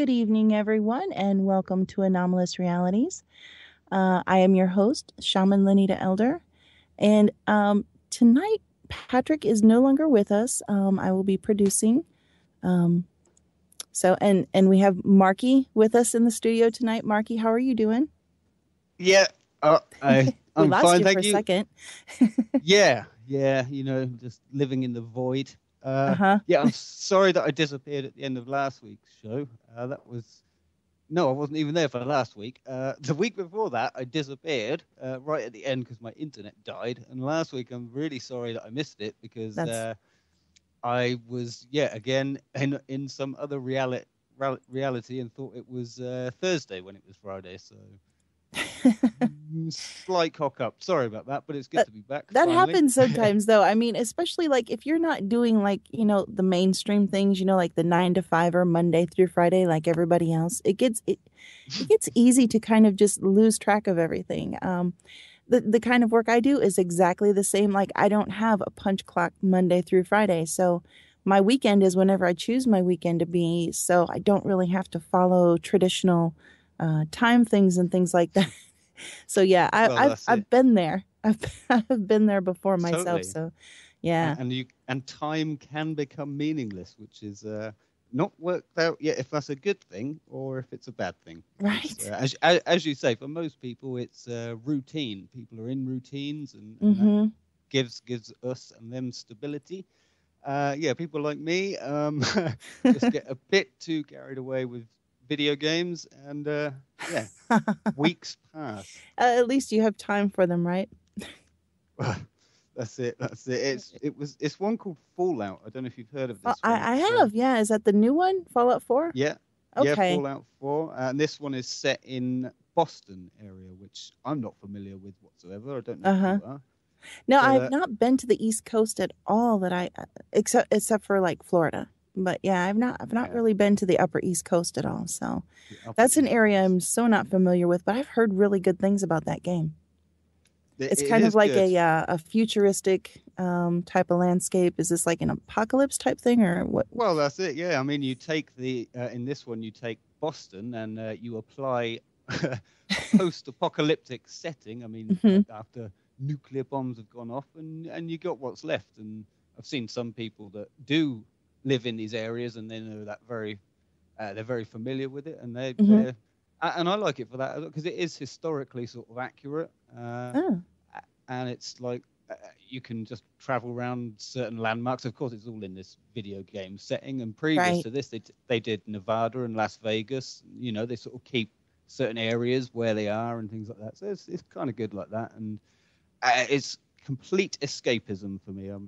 good evening, everyone, and welcome to Anomalous Realities. I am your host, Shaman Lenita Elder, and tonight Patrick is no longer with us. I will be producing. Um, and we have Marky with us in the studio tonight. Marky, how are you doing? Yeah, We I'm lost fine, you for thank a you. second. Yeah, just living in the void. Uh huh. Yeah, I'm sorry that I disappeared at the end of last week's show. That was no, I wasn't even there for last week. The week before that, I disappeared right at the end because my internet died. And last week, I'm really sorry that I missed it because That's I was, yeah, again in some other reality and thought it was Thursday when it was Friday. So slight cock up. Sorry about that, but it's good that to be back that finally. happens sometimes though. I mean, especially like if you're not doing like, the mainstream things, like the 9 to 5 or Monday through Friday like everybody else, it gets easy to kind of just lose track of everything. The kind of work I do is exactly the same. Like I don't have a punch clock Monday through Friday. So my weekend is whenever I choose my weekend to be. So I don't really have to follow traditional time things and things like that. So yeah, Well, that's it. I've been there. I've been there before myself. Totally. So yeah, And time can become meaningless, which is not worked out yet if that's a good thing or if it's a bad thing. It's right. as you say, for most people, it's routine. People are in routines, and that Mm-hmm. gives us and them stability. Yeah, people like me just get a bit too carried away with video games, and yeah, weeks pass. At least you have time for them, right? That's it. That's it. It's one called Fallout. I don't know if you've heard of this one. I It's have. Yeah, is that the new one, Fallout 4? yeah, yeah, Okay. Fallout 4. And this one is set in Boston area, which I'm not familiar with whatsoever. I don't know Uh if huh. you are, No, but I've not been to the East Coast at all. That I except for like Florida. But yeah, I've not yeah, really been to the Upper East Coast at all. So the Upper that's an East area Coast. I'm so not familiar with. But I've heard really good things about that game. It's It kind of is like good. a futuristic type of landscape. Is this like an apocalypse type thing or what? Well, that's it. Yeah, I mean, you take the in this one, you take Boston and you apply a post-apocalyptic setting. I mean, Hmm. like after nuclear bombs have gone off, and you got what's left. And I've seen some people that do live in these areas, and they know that they're very familiar with it, and Hmm. and I like it for that because it is historically sort of accurate. Oh, And it's like you can just travel around certain landmarks. Of course, it's all in this video game setting. And previous right. to this, they did Nevada and Las Vegas. You know, they sort of keep certain areas where they are and things like that. So it's kind of good like that. And it's complete escapism for me.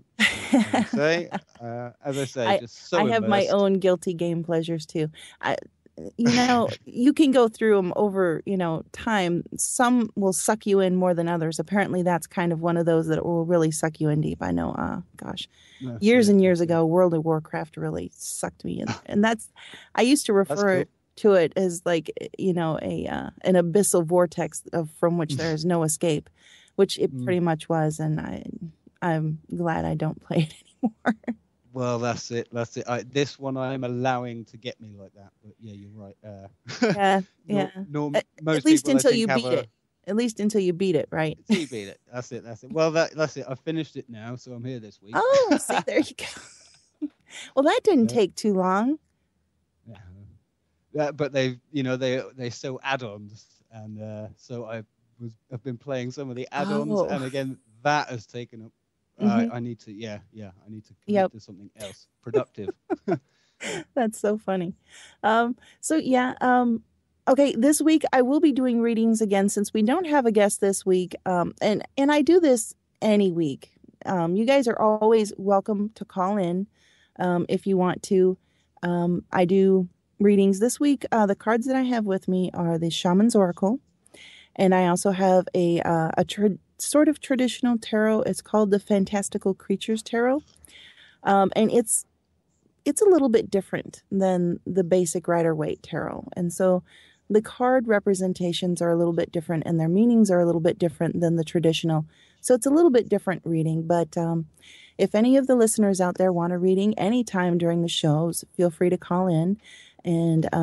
As I say, I just I so have my immersed. own guilty game pleasures too. I you can go through them over, time. Some will suck you in more than others. Apparently that's kind of one of those that will really suck you in deep. I know, gosh, That's years it. and years That's it. ago, World of Warcraft really sucked me in. And I used to That's refer cool. to it as like, a an abyssal vortex from which there is no escape, which it Mm. pretty much was. And I'm glad I don't play it anymore. Well, that's it. That's it. This one I'm allowing to get me like that. But yeah, you're right. Yeah, No, yeah. no, At most least people I until think you have beat a it. At least until you beat it, right? so you beat it. That's it. That's it. Well, that's it. I finished it now, so I'm here this week. Oh, see, there you go. Well, that didn't Yeah, take too long. yeah. Yeah, but they sell add-ons, and so I've been playing some of the add-ons, Oh, and again that has taken up. hmm. I need to I need to commit Yep. to something else productive. That's so funny. So yeah, okay, this week I will be doing readings again since we don't have a guest this week. And I do this any week. You guys are always welcome to call in if you want to. I do readings this week. The cards that I have with me are the Shaman's Oracle, and I also have a sort of traditional tarot. It's called the Fantastical Creatures Tarot, and it's a little bit different than the basic Rider Waite tarot. And so the card representations are a little bit different and their meanings are a little bit different than the traditional. So it's a little bit different reading. But if any of the listeners out there want a reading anytime during the shows, feel free to call in. And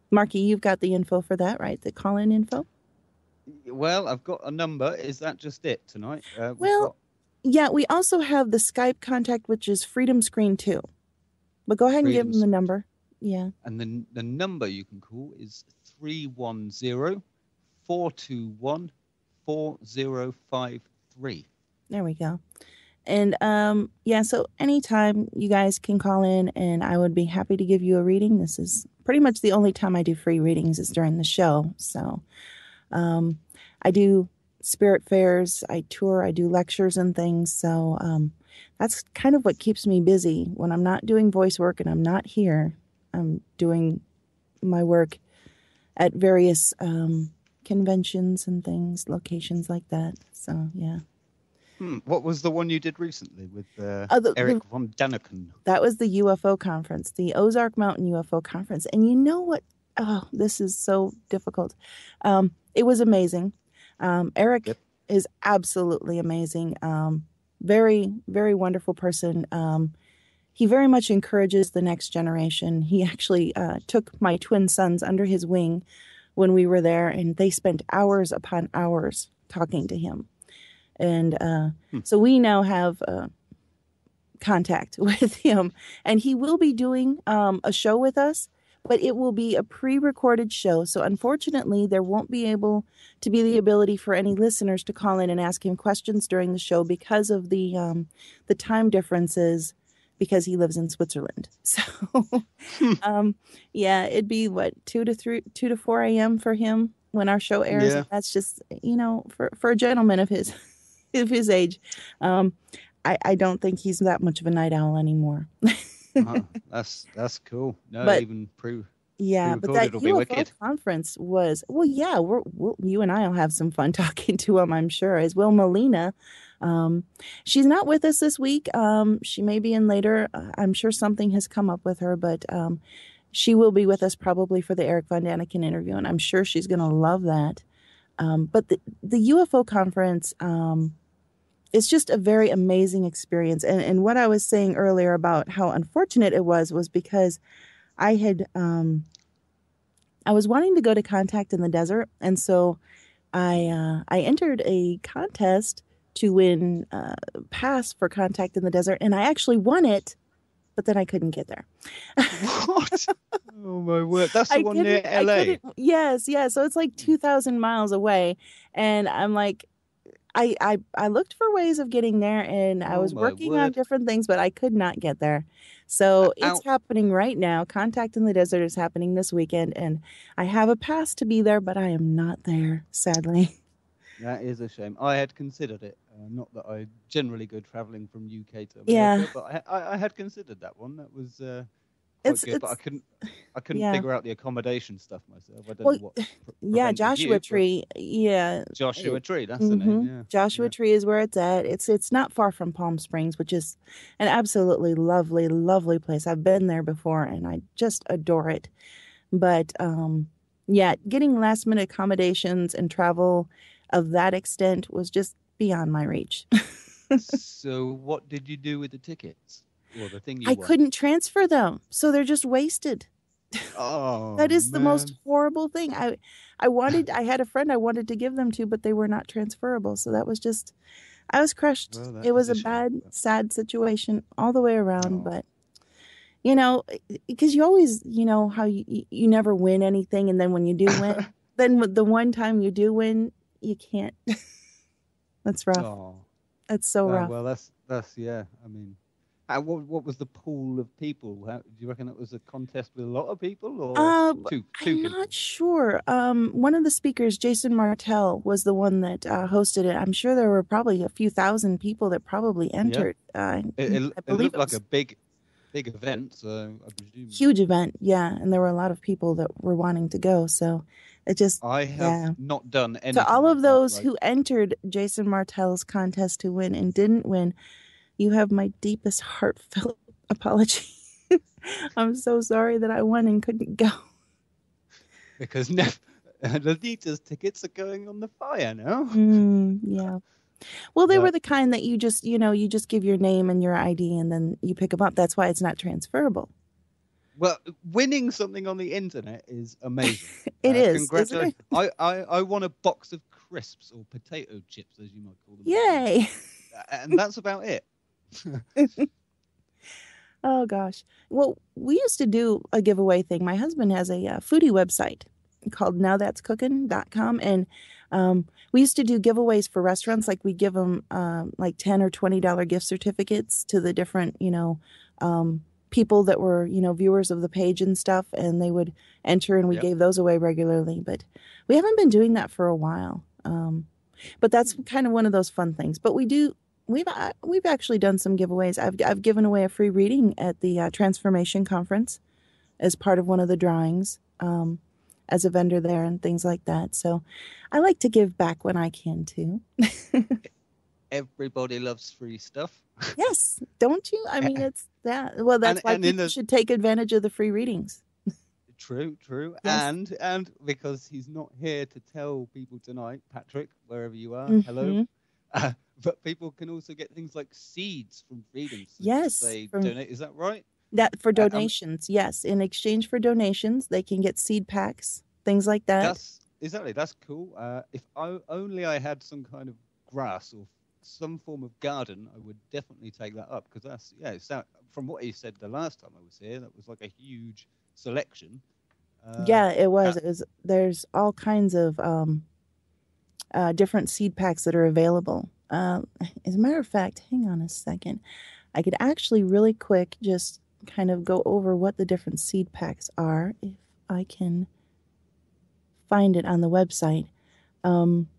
Marky, you've got the info for that, right? The call-in info? Well, I've got a number. Is that just it tonight? We've Well, got yeah, we also have the Skype contact, which is Freedom Screen 2. But go ahead and give Freedom, them the number. Yeah. and then the number you can call is 310-421-4053. There we go. And yeah, so anytime you guys can call in and I would be happy to give you a reading. This is pretty much the only time I do free readings is during the show. So I do spirit fairs, I tour, I do lectures and things. So that's kind of what keeps me busy when I'm not doing voice work and I'm not here. I'm doing my work at various conventions and things, locations like that. So, yeah. What was the one you did recently with Eric von Daniken? That was the UFO conference, the Ozark Mountain UFO conference. And you know what? Oh, this is so difficult. It was amazing. Eric is absolutely amazing. Very, very wonderful person. He very much encourages the next generation. He actually took my twin sons under his wing when we were there, and they spent hours upon hours talking to him. And so we now have contact with him, and he will be doing a show with us, but it will be a pre-recorded show. So unfortunately, there won't be able to be the ability for any listeners to call in and ask him questions during the show because of the time differences, because he lives in Switzerland. So yeah, it'd be what, 2 to 4 a.m. for him when our show airs. Yeah. That's just, for a gentleman of his age, I don't think he's that much of a night owl anymore. That's cool. No, but, even but that UFO conference was, you and I will have some fun talking to him, I'm sure, as will Melina. She's not with us this week. She may be in later. I'm sure something has come up with her, but she will be with us probably for the Eric Von Daniken interview, and I'm sure she's going to love that. But the UFO conference, it's just a very amazing experience. And what I was saying earlier about how unfortunate it was because I was wanting to go to Contact in the Desert. And so I entered a contest to win a pass for Contact in the Desert. And I actually won it, but then I couldn't get there. What? Oh, my word. That's the one near LA. Yes. So it's like 2,000 miles away. And I'm like, I looked for ways of getting there, and I was working on different things, but I could not get there. So it's happening right now. Contact in the Desert is happening this weekend, and I have a pass to be there, but I am not there, sadly. That is a shame. I had considered it. Not that I generally go traveling from UK to America, but I had considered that one. That was quite good, but I couldn't figure out the accommodation stuff myself. I don't know what. Joshua Tree. Yeah, Joshua Tree. That's the name. Yeah. Joshua Tree is where it's at. It's not far from Palm Springs, which is an absolutely lovely, lovely place. I've been there before, and I just adore it. But getting last minute accommodations and travel of that extent was just beyond my reach. So what did you do with the tickets? Or the thing you won? Couldn't transfer them, so they're just wasted. Oh, that is the most horrible thing. I had a friend I wanted to give them to, but they were not transferable. So that was just, I was crushed. Well, it was a bad, sad situation all the way around. But, because you always, how you never win anything. And then when you do win, then the one time you do win, you can't. That's rough. Oh. That's so rough. Well, that's yeah. I mean, what was the pool of people? Do you reckon it was a contest with a lot of people, or two I'm not sure. One of the speakers, Jason Martell, was the one that hosted it. I'm sure there were probably a few thousand people that probably entered. Yeah. It looked like a big event, so I presume. Huge event, yeah, and there were a lot of people that were wanting to go. So it just I have not done anything. To all of those who entered Jason Martell's contest to win and didn't win, you have my deepest heartfelt apology. I'm so sorry that I won and couldn't go. Because Ladita's tickets are going on the fire now. Yeah. Well, they were the kind that you just give your name and your ID and then you pick them up. That's why it's not transferable. Well, winning something on the internet is amazing. It is, isn't Congratulations. it? I won a box of crisps or potato chips, as you might call them at home. Yay. And that's about it. Oh gosh. Well, we used to do a giveaway thing. My husband has a foodie website called nowthat'scooking.com, and we used to do giveaways for restaurants. Like we give them like $10 or $20 gift certificates to the different, people that were, viewers of the page and stuff, and they would enter, and we Yep. gave those away regularly. But we haven't been doing that for a while. But that's kind of one of those fun things. But we've actually done some giveaways. I've given away a free reading at the Transformation Conference as part of one of the drawings, as a vendor there and things like that. So I like to give back when I can too. Everybody loves free stuff. Yes, don't you? I mean, it's that. Well, that's why And in people should take advantage of the free readings. True. Yes. And because he's not here to tell people tonight, Patrick, wherever you are, hello. Hmm. But people can also get things like seeds from readings if Yes, they from donate. Is that right? that for Um, donations. Yes, in exchange for donations, they can get seed packs, things like that. that's cool. If only I had some kind of grass or some form of garden, I would definitely take that up because from what he said the last time I was here, that was like a huge selection. Yeah, it Uh, was. There's all kinds of different seed packs that are available. As a matter of fact, hang on a second. I could actually really quick just kind of go over what the different seed packs are if I can find it on the website. Um,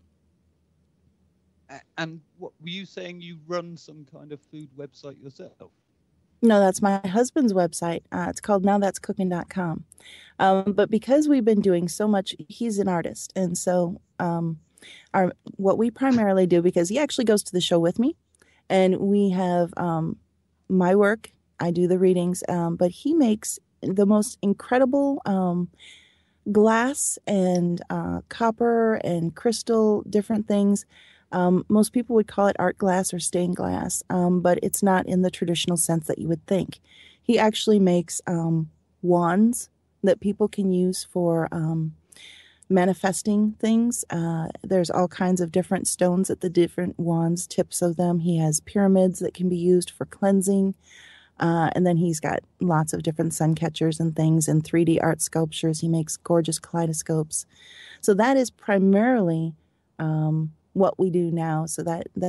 and what were you saying? You run some kind of food website yourself? no, that's my husband's website. It's called nowthat'scooking.com. But because we've been doing so much, he's an artist. And so what we primarily do, because he actually goes to the show with me, and we have my work. I do the readings, but he makes the most incredible glass and copper and crystal, different things. Most people would call it art glass or stained glass, but it's not in the traditional sense that you would think. He actually makes wands that people can use for manifesting things. There's all kinds of different stones at the different wands, tips of them. He has pyramids that can be used for cleansing. And then he's got lots of different sun catchers and things and 3D art sculptures. He makes gorgeous kaleidoscopes. So that is primarily what we do now. So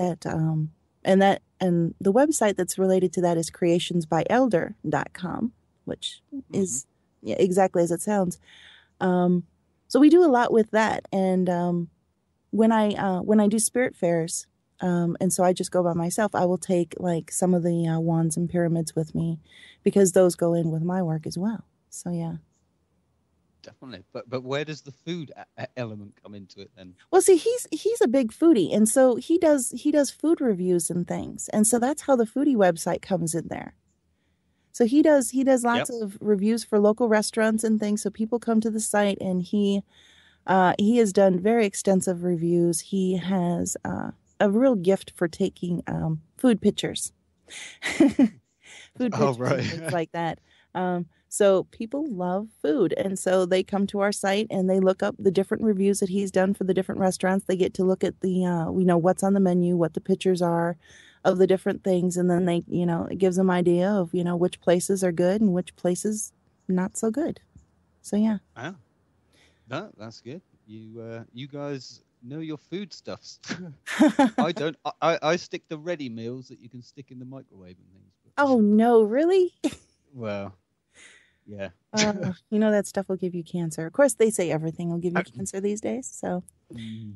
and the website that's related to that is creationsbyelder.com, which Hmm. is, yeah, exactly as it sounds. So we do a lot with that. And when I do spirit fairs, and so I just go by myself, I will take like some of the wands and pyramids with me because those go in with my work as well. So yeah. Definitely. But where does the food element come into it then? Well, see, he's a big foodie, and so he does food reviews and things, and so that's how the foodie website comes in there. So he does lots Yep. of reviews for local restaurants and things. So people come to the site, and he has done very extensive reviews. He has a real gift for taking food pictures, food Oh, pictures and things right. like that. So people love food, and so they come to our site and they look up the different reviews that he's done for the different restaurants. They get to look at we know what's on the menu, what the pictures are of the different things, and then it gives them idea of which places are good and which places not so good. So yeah. Ah, no, that's good. You guys know your food stuffs. I don't. I stick to ready meals that you can stick in the microwave and things. Oh no, really? Well, yeah. That stuff will give you cancer. Of course, they say everything will give you cancer these days. So, Mm.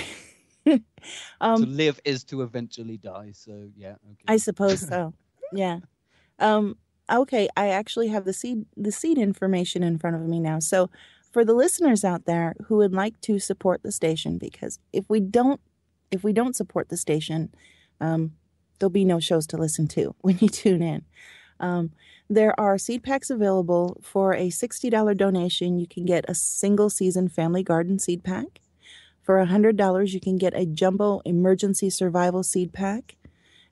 To um, live is to eventually die. So yeah, I okay. suppose so. Yeah. Um, okay, I actually have the seed information in front of me now. So, for the listeners out there who would like to support the station, because if we don't support the station, um, there'll be no shows to listen to when you tune in. Um, there are seed packs available for a $60 donation. You can get a single season family garden seed pack. For $100, you can get a jumbo emergency survival seed pack.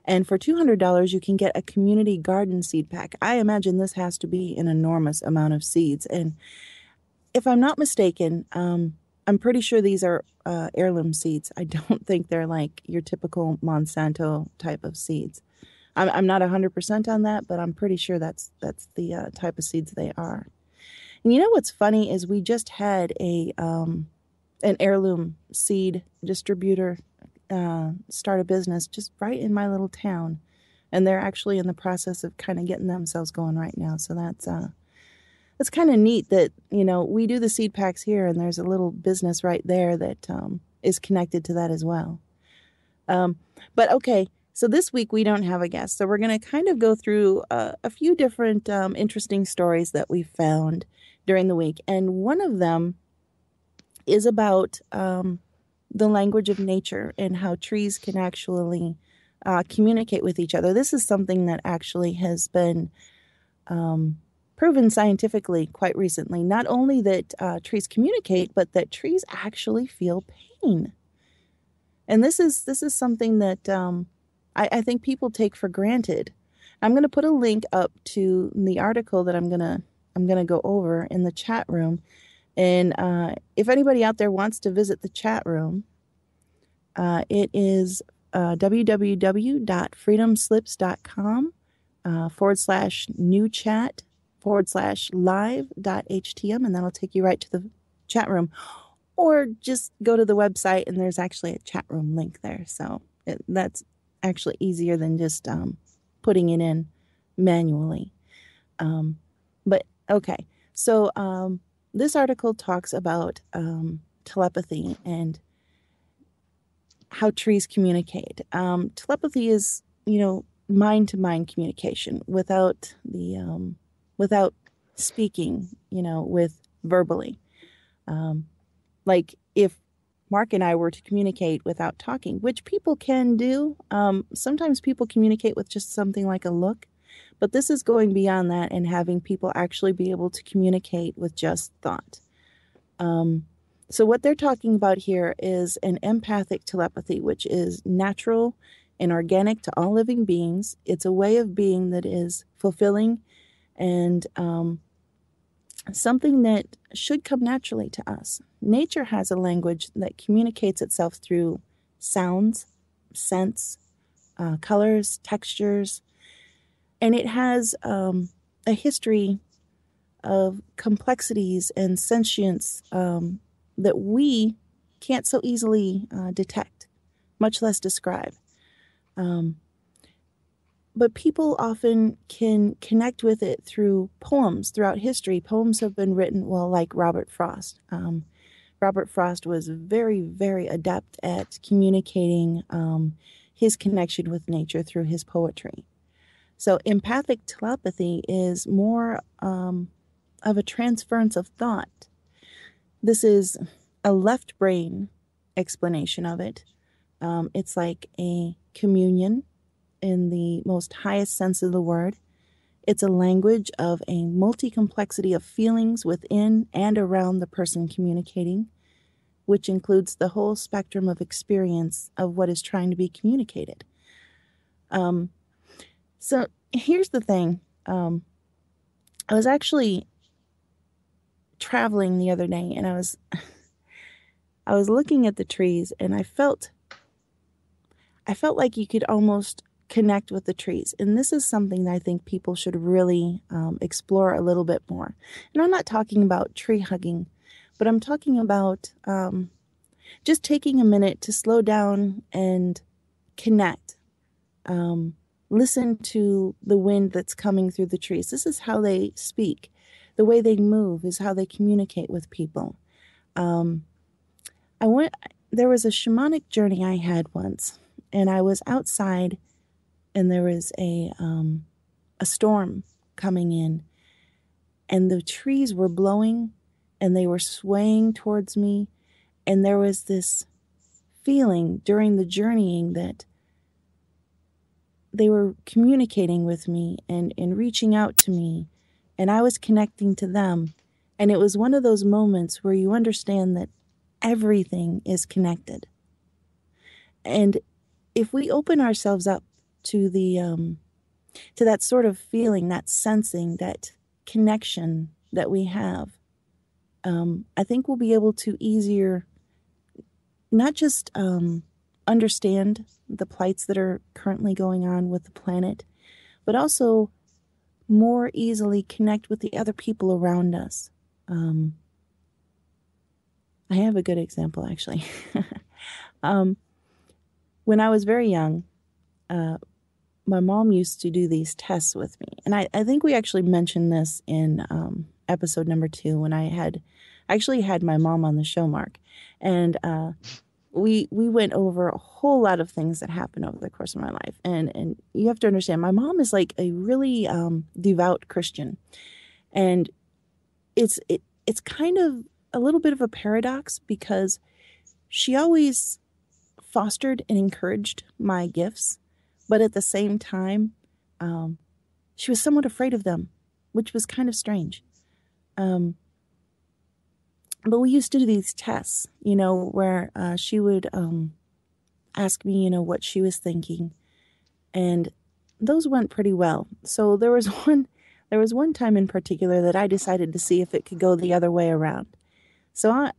And for $200, you can get a community garden seed pack. I imagine this has to be an enormous amount of seeds. And if I'm not mistaken, I'm pretty sure these are heirloom seeds. I don't think they're like your typical Monsanto type of seeds. I'm not 100% on that, but I'm pretty sure that's the type of seeds they are. And you know what's funny is we just had an heirloom seed distributor start a business just right in my little town, and they're actually in the process of kind of getting themselves going right now. So that's kind of neat that we do the seed packs here, and there's a little business right there that is connected to that as well. But okay. So this week we don't have a guest, so we're going to kind of go through a few different interesting stories that we found during the week. And one of them is about the language of nature and how trees can actually communicate with each other. This is something that actually has been proven scientifically quite recently. Not only that trees communicate, but that trees actually feel pain. And this is something that I think people take for granted. I'm going to put a link up to the article that I'm gonna go over in the chat room. And if anybody out there wants to visit the chat room, it is www.freedomslips.com /new chat /live.htm, and that'll take you right to the chat room. Or just go to the website, and there's actually a chat room link there. So that's actually easier than just putting it in manually. But okay, so this article talks about telepathy and how trees communicate. Telepathy is, mind-to-mind communication without without speaking, with verbally. Like if Mark and I were to communicate without talking, which people can do. Sometimes people communicate with just something like a look, but this is going beyond that and having people actually be able to communicate with just thought. So what they're talking about here is an empathic telepathy, which is natural and organic to all living beings. It's a way of being that is fulfilling and something that should come naturally to us. Nature has a language that communicates itself through sounds, scents, colors, textures, and it has a history of complexities and sentience that we can't so easily detect, much less describe. But people often can connect with it through poems throughout history. Poems have been written, like Robert Frost. Robert Frost was very, very adept at communicating his connection with nature through his poetry. So empathic telepathy is more of a transference of thought. This is a left brain explanation of it. It's like a communion in the most highest sense of the word. It's a language of a multi-complexity of feelings within and around the person communicating, which includes the whole spectrum of experience of what is trying to be communicated. So here's the thing. I was actually traveling the other day, and I was looking at the trees, and I felt like you could almost connect with the trees. And this is something that I think people should really explore a little bit more. And I'm not talking about tree hugging, but I'm talking about just taking a minute to slow down and connect. Listen to the wind that's coming through the trees. This is how they speak. The way they move is how they communicate with people. There was a shamanic journey I had once, and I was outside, and there was a storm coming in, and the trees were blowing, and they were swaying towards me, and there was this feeling during the journeying that they were communicating with me and reaching out to me, and I was connecting to them. And it was one of those moments where you understand that everything is connected. And if we open ourselves up to the to that sort of feeling, that sensing, that connection that we have, I think we'll be able to easier not just understand the plights that are currently going on with the planet, but also more easily connect with the other people around us. I have a good example, actually. um, when I was very young, my mom used to do these tests with me. And I think we actually mentioned this in episode number 2 when I actually had my mom on the show, Mark. And we went over a whole lot of things that happened over the course of my life. And you have to understand, my mom is like a really devout Christian. And it's kind of a little bit of a paradox because she always fostered and encouraged my gifts, but at the same time, she was somewhat afraid of them, which was kind of strange. But we used to do these tests, where she would ask me, what she was thinking, and those went pretty well. So there was one time in particular that I decided to see if it could go the other way around. So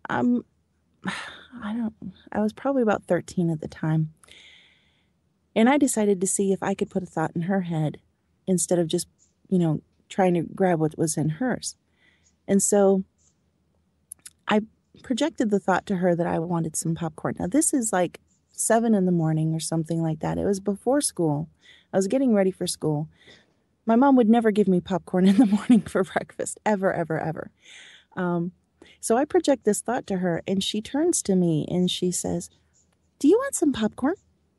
I was probably about 13 at the time. And I decided to see if I could put a thought in her head instead of just, trying to grab what was in hers. And so I projected the thought to her that I wanted some popcorn. Now, this is like 7 in the morning or something like that. It was before school. I was getting ready for school. My mom would never give me popcorn in the morning for breakfast, ever, ever, ever. So I project this thought to her, and she turns to me and she says, "Do you want some popcorn?"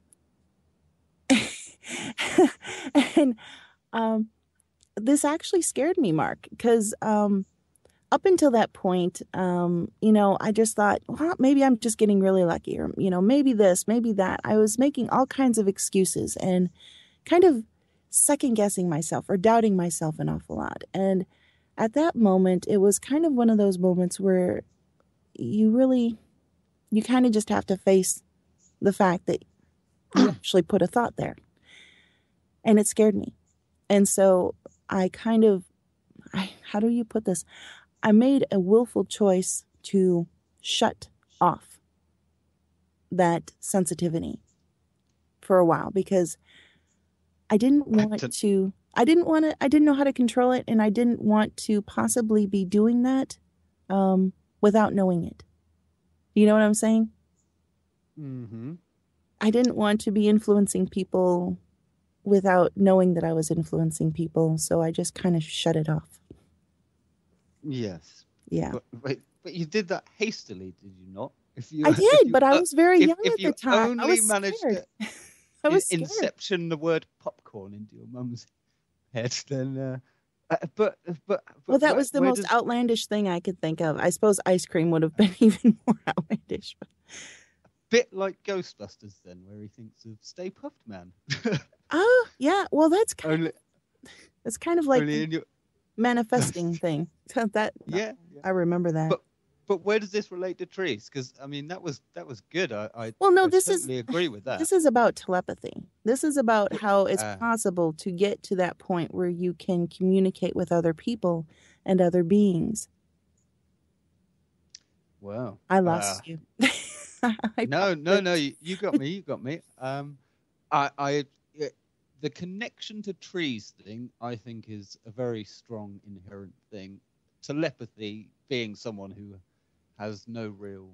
And this actually scared me, Mark, because up until that point, I just thought, well, maybe I'm just getting really lucky, or, maybe this, maybe that. I was making all kinds of excuses and kind of second guessing myself or doubting myself an awful lot. And at that moment, it was kind of one of those moments where you kind of just have to face the fact that you actually put a thought there. And it scared me. And so how do you put this? I made a willful choice to shut off that sensitivity for a while because I didn't know how to control it, and I didn't want to possibly be doing that without knowing it. You know what I'm saying? Mm-hmm. I didn't want to be influencing people without knowing that I was influencing people, so I just kind of shut it off. Yes. Yeah. But you did that hastily, did you not? I did, but I was very young at the time. I was managed scared. to I was scared. inception the word popcorn into your mum's head, then. But well, that was the most outlandish thing I could think of. I suppose ice cream would have been even more outlandish. A bit like Ghostbusters, then, where he thinks of Stay Puft Man. Oh, yeah. Well, that's kind of like manifesting thing. Yeah. I remember that. But where does this relate to trees? Because I mean, that was good. I totally agree with that. This is about telepathy. This is about how it's possible to get to that point where you can communicate with other people and other beings. Wow. I lost you. No. You got me. You got me. The connection to trees thing, I think, is a very strong inherent thing. Telepathy, being someone who has no real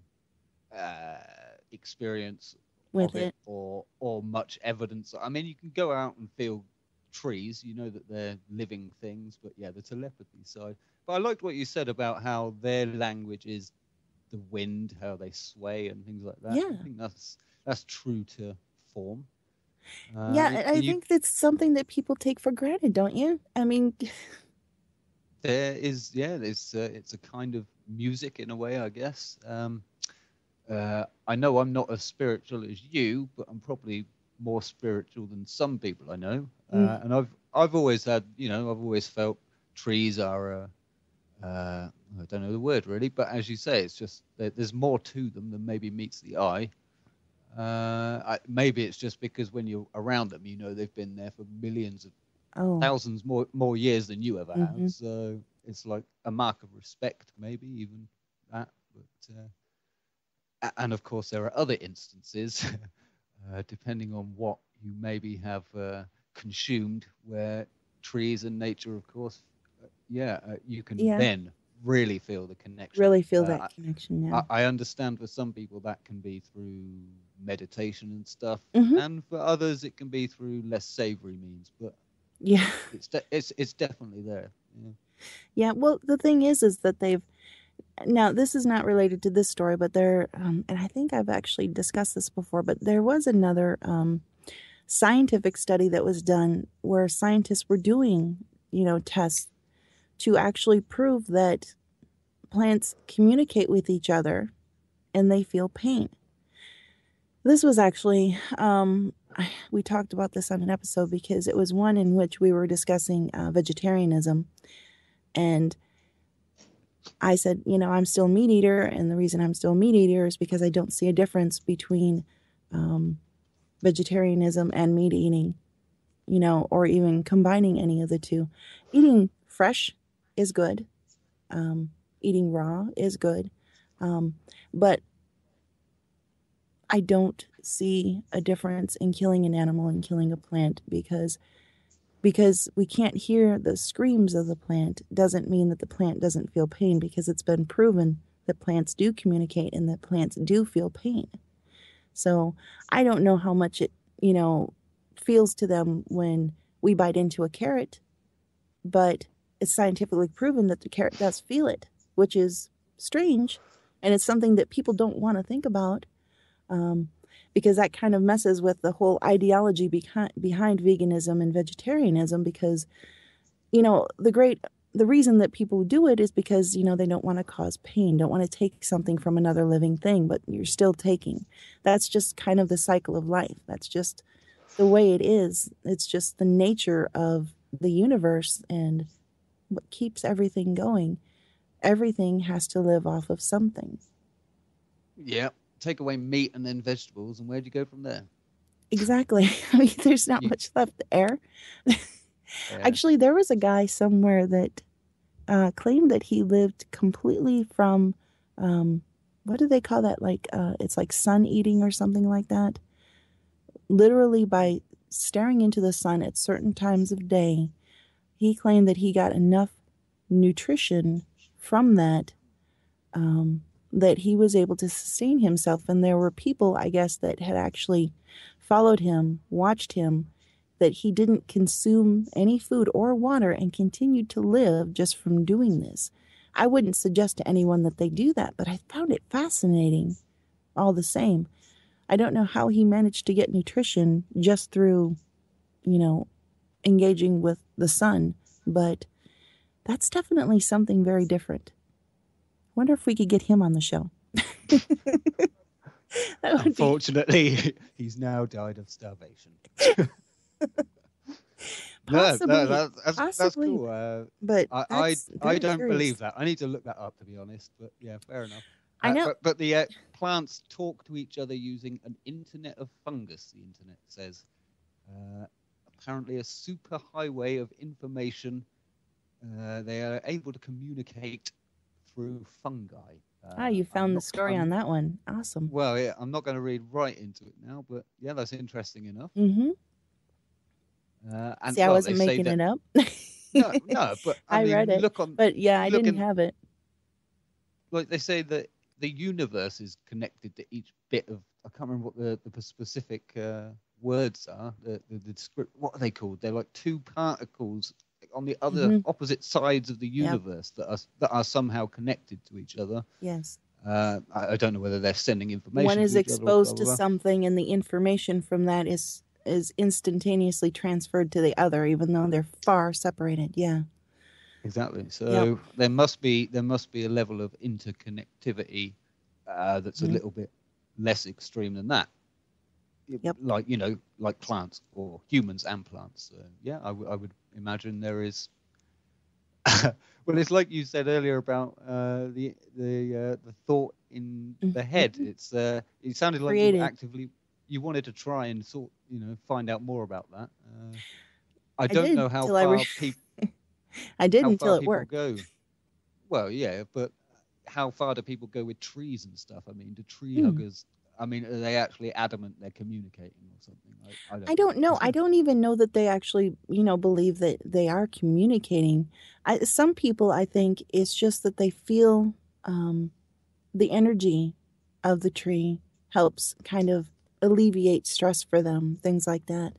experience with it or much evidence. I mean, you can go out and feel trees, you know that they're living things, but yeah, the telepathy side. But I liked what you said about how their language is the wind, how they sway and things like that. Yeah. I think that's true to form. I think that's something that people take for granted, don't you? I mean, it's a kind of music in a way, I guess. I know I'm not as spiritual as you, but I'm probably more spiritual than some people I know. And I've always had, I've always felt trees are I don't know the word really, but as you say, it's just there's more to them than maybe meets the eye. Maybe it's just because when you're around them, you know they've been there for millions of Oh, thousands more years than you ever have. mm-hmm. So it's like a mark of respect, maybe even that. But and of course, there are other instances, depending on what you maybe have consumed, where trees and nature, of course, you can Yeah, then really feel the connection. really feel that connection now. I understand for some people that can be through meditation and stuff, Mm-hmm. and for others it can be through less savory means. But Yeah. it's definitely there. Yeah. Yeah. Well, the thing is that they've now this is not related to this story, but and I think I've actually discussed this before, but there was another scientific study that was done where scientists were doing, tests to actually prove that plants communicate with each other and they feel pain. This was actually, we talked about this on an episode because it was one in which we were discussing vegetarianism. And I said, I'm still a meat eater. And the reason I'm still a meat eater is because I don't see a difference between vegetarianism and meat eating, or even combining any of the two. Eating fresh is good. Eating raw is good. But I don't see a difference in killing an animal and killing a plant because we can't hear the screams of the plant doesn't mean that the plant doesn't feel pain, because it's been proven that plants do communicate and that plants do feel pain. So I don't know how much it, feels to them when we bite into a carrot, but it's scientifically proven that the carrot does feel it, which is strange. And it's something that people don't want to think about, because that kind of messes with the whole ideology behind veganism and vegetarianism. Because, the reason that people do it is because, they don't want to cause pain, don't want to take something from another living thing, but you're still taking. That's just kind of the cycle of life. That's just the way it is. It's just the nature of the universe and what keeps everything going. Everything has to live off of something. Yeah. Take away meat and then vegetables, and where do you go from there? Exactly. I mean, there's not much left to air. Actually, there was a guy somewhere that claimed that he lived completely from, what do they call that? Like, it's like sun eating or something like that. Literally by staring into the sun at certain times of day, he claimed that he got enough nutrition from that, that he was able to sustain himself. And there were people, I guess, that had actually followed him, watched him, that he didn't consume any food or water and continued to live just from doing this. I wouldn't suggest to anyone that they do that, but I found it fascinating all the same. I don't know how he managed to get nutrition just through, engaging with the sun, but that's definitely something very different. Wonder if we could get him on the show. Unfortunately, he's now died of starvation. Possibly, that's cool. But I don't curious. believe that. I need to look that up, to be honest. But yeah, fair enough. I know. But the plants talk to each other using an internet of fungus, the internet says. Apparently a super highway of information. They are able to communicate through fungi. You found the story on that one. Awesome. Well, yeah, I'm not going to read right into it now, but yeah, that's interesting enough. Mm-hmm. And, see, I wasn't making it up. no, but I mean, read it. But yeah, I didn't have it. Like they say that the universe is connected to each bit of. I can't remember what the specific words are. The script. What are they called? They're like two particles on the other opposite sides of the universe that are somehow connected to each other. Yes. I don't know whether they're sending information. One is exposed to something, and the information from that is instantaneously transferred to the other, even though they're far separated. Yeah. Exactly. So there must be a level of interconnectivity that's a little bit less extreme than that. Yep. Like like plants or humans and plants. Yeah, I would imagine there is. Well, it's like you said earlier about the thought in the head. It sounded like you were you wanted to try and find out more about that. I I don't did know till I I did how until far it people worked. go. Well, yeah, but how far do people go with trees and stuff? I mean, do tree Hmm. huggers? I mean, are they actually adamant they're communicating or something? I I don't don't know. know. I don't even know that they actually, believe that they are communicating. Some people, I think, it's just that they feel um, the energy of the tree helps kind of alleviate stress for them, things like that.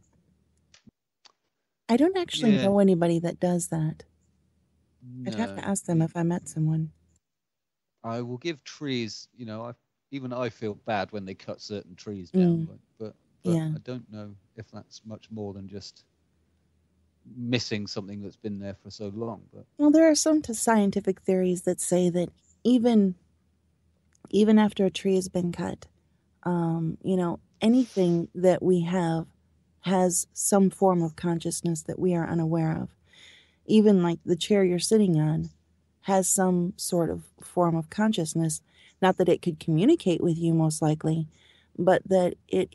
I don't actually Yeah, know anybody that does that. I'd have to no. ask them if I met someone. I will give trees. Even I feel bad when they cut certain trees down, Mm, but yeah. I don't know if that's much more than just missing something that's been there for so long. But Well, there are some scientific theories that say that even even after a tree has been cut, anything that we have has some form of consciousness that we are unaware of. Even like the chair you're sitting on has some sort of form of consciousness. Not that it could communicate with you, most likely, but that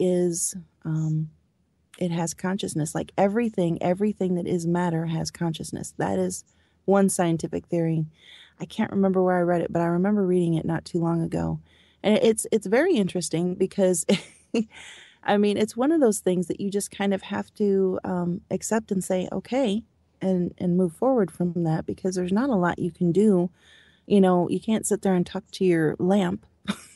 it has consciousness. Like everything that is matter has consciousness. That is one scientific theory. I can't remember where I read it, but I remember reading it not too long ago. And it's very interesting because I mean, it's one of those things that you just kind of have to accept and say, okay, and move forward from that because there's not a lot you can do. You can't sit there and talk to your lamp.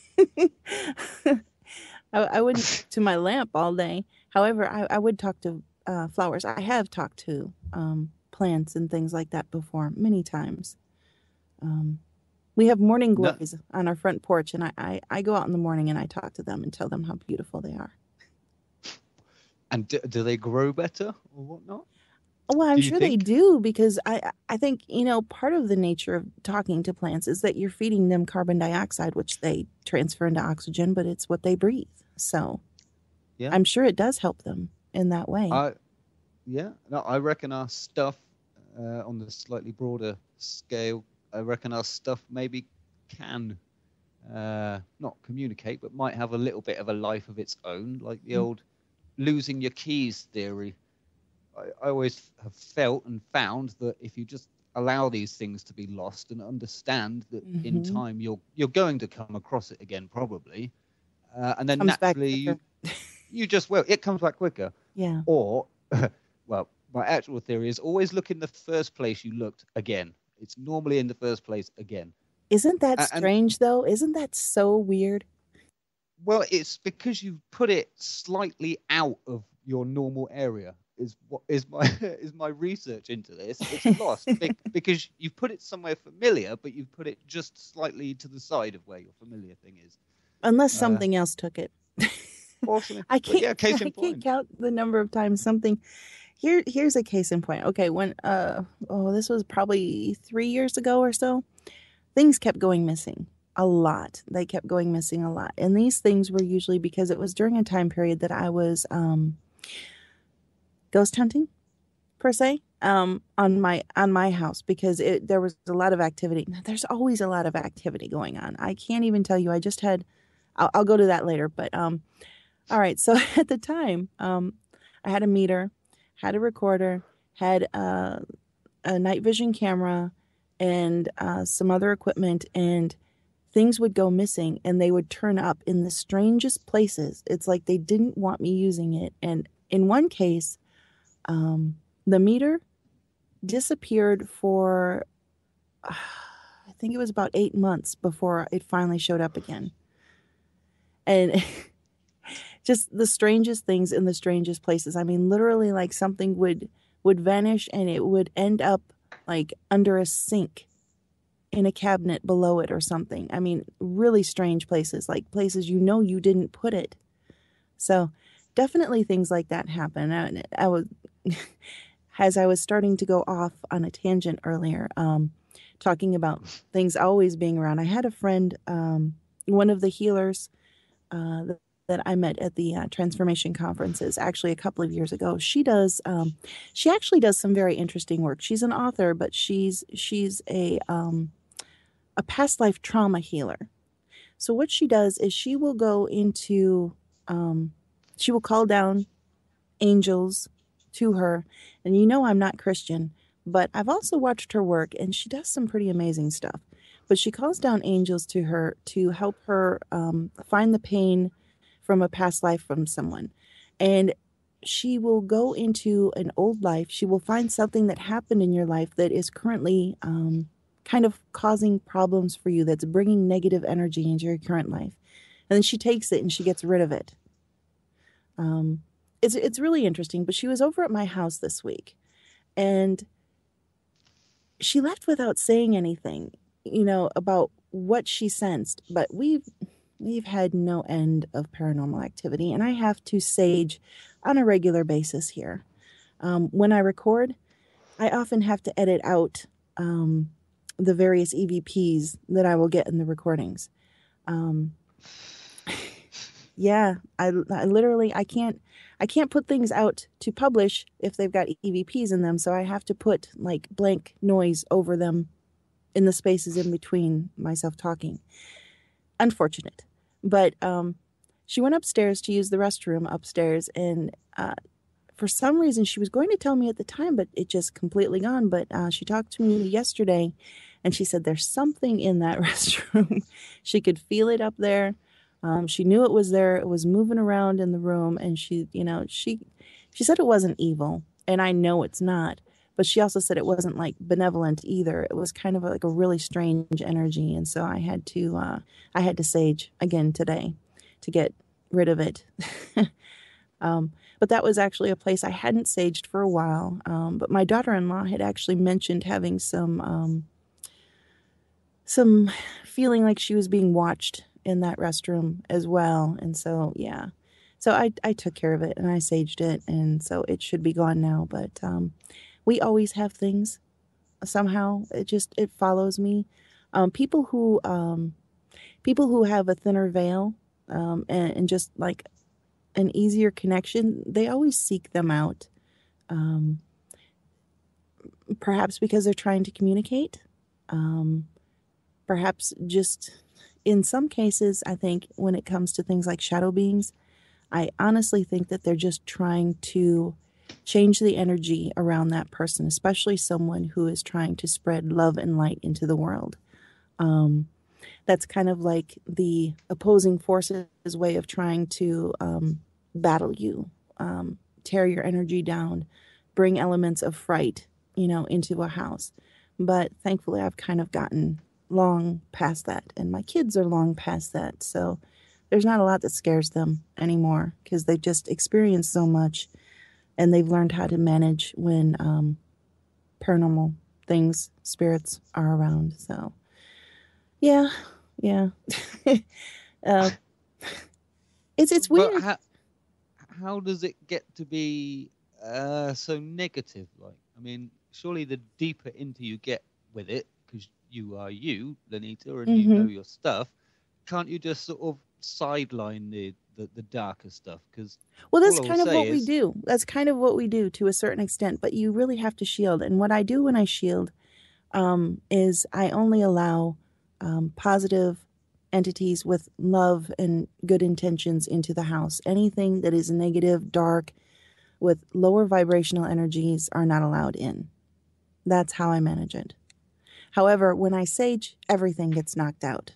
I wouldn't to my lamp all day. However, I would talk to flowers. I have talked to plants and things like that before many times. Um, we have morning no, glories on our front porch, and I go out in the morning and I talk to them and tell them how beautiful they are. and do they grow better or whatnot? Well, I'm Do you sure they think? do because I think, part of the nature of talking to plants is that you're feeding them carbon dioxide, which they transfer into oxygen, but it's what they breathe. So Yeah. I'm sure it does help them in that way. I Yeah. No, I reckon our stuff on the slightly broader scale. I reckon our stuff maybe can not communicate, but might have a little bit of a life of its own, like the old losing your keys theory. I always have felt and found that if you just allow these things to be lost and understand that in Mm-hmm. time you're going to come across it again probably, and then Comes back naturally quicker. you just will it comes back quicker, Yeah. or well, my actual theory is always look in the first place you looked again. It's normally in the first place again, Isn't that and strange though? Isn't that so weird? well, it's because you put it slightly out of your normal area. Is what is my is my research into this? It's lost because you put it somewhere familiar, but you put it just slightly to the side of where your familiar thing is. Unless Uh, something else took it. Possibly, I but can't yeah, case I in can't point. count the number of times something here's a case in point. Okay, when this was probably 3 years ago or so, things kept going missing a lot. They kept going missing a lot. And these things were usually because it was during a time period that I was ghost hunting per se on my house because there was a lot of activity. There's always a lot of activity going on. I can't even tell you. I just had I'll go to that later, but all right. So at the time, I had a meter, had a recorder, had a night vision camera, and some other equipment, and things would go missing and they would turn up in the strangest places. It's like they didn't want me using it. And in one case, the meter disappeared for, I think it was about 8 months before it finally showed up again. And just the strangest things in the strangest places. I mean, literally, like something would vanish and it would end up like under a sink in a cabinet below it or something. I mean, really strange places, like places you didn't put it. So, definitely things like that happen. And I was as I was starting to go off on a tangent earlier, talking about things always being around. I had a friend, one of the healers uh, that I met at the transformation conferences actually a couple of years ago. She actually does some very interesting work. She's an author, but she's a past life trauma healer. So what she does is she will go into, um, She will call down angels to her. And you know I'm not Christian, but I've also watched her work, and she does some pretty amazing stuff. But she calls down angels to her to help her find the pain from a past life from someone. And she will go into an old life. She will find something that happened in your life that is currently kind of causing problems for you, that's bringing negative energy into your current life. And then she takes it and she gets rid of it. Um, it's really interesting. But she was over at my house this week, and she left without saying anything, about what she sensed. But we've had no end of paranormal activity, and I have to sage on a regular basis here. When I record, I often have to edit out the various EVPs that I will get in the recordings. Um, yeah, I literally I can't put things out to publish if they've got EVPs in them, so I have to put like blank noise over them in the spaces in between myself talking. Unfortunate. But she went upstairs to use the restroom upstairs, and for some reason she was going to tell me at the time, but it just completely gone. But she talked to me yesterday, and she said there's something in that restroom. She could feel it up there. She knew it was there. It was moving around in the room, and she said it wasn't evil, and I know it's not. But she also said it wasn't like benevolent either. It was kind of like a really strange energy, and so I had to sage again today to get rid of it. But that was actually a place I hadn't saged for a while. But my daughter-in-law had actually mentioned having some feeling like she was being watched in that restroom as well. And so, yeah. So I took care of it and I saged it. And so it should be gone now. But we always have things somehow. It follows me. People who have a thinner veil and just like an easier connection, they always seek them out. Perhaps because they're trying to communicate. Perhaps just in some cases, I think when it comes to things like shadow beings, I honestly think that they're just trying to change the energy around that person, especially someone who is trying to spread love and light into the world. That's kind of like the opposing forces way of trying to battle you, tear your energy down, bring elements of fright, into a house. But thankfully, I've kind of gotten long past that, and my kids are long past that. So there's not a lot that scares them anymore because they've just experienced so much, and they've learned how to manage when paranormal things, spirits are around. So yeah. uh, it's weird. But how does it get to be so negative? Like, I mean, surely the deeper into you get with it, because you are you, Lenita, and you know your stuff, can't you just sort of sideline the darker stuff? Because that's kind of what we do. That's kind of what we do to a certain extent, but you really have to shield. And what I do when I shield is I only allow positive entities with love and good intentions into the house. Anything that is negative, dark, with lower vibrational energies are not allowed in. That's how I manage it. However, when I sage, everything gets knocked out.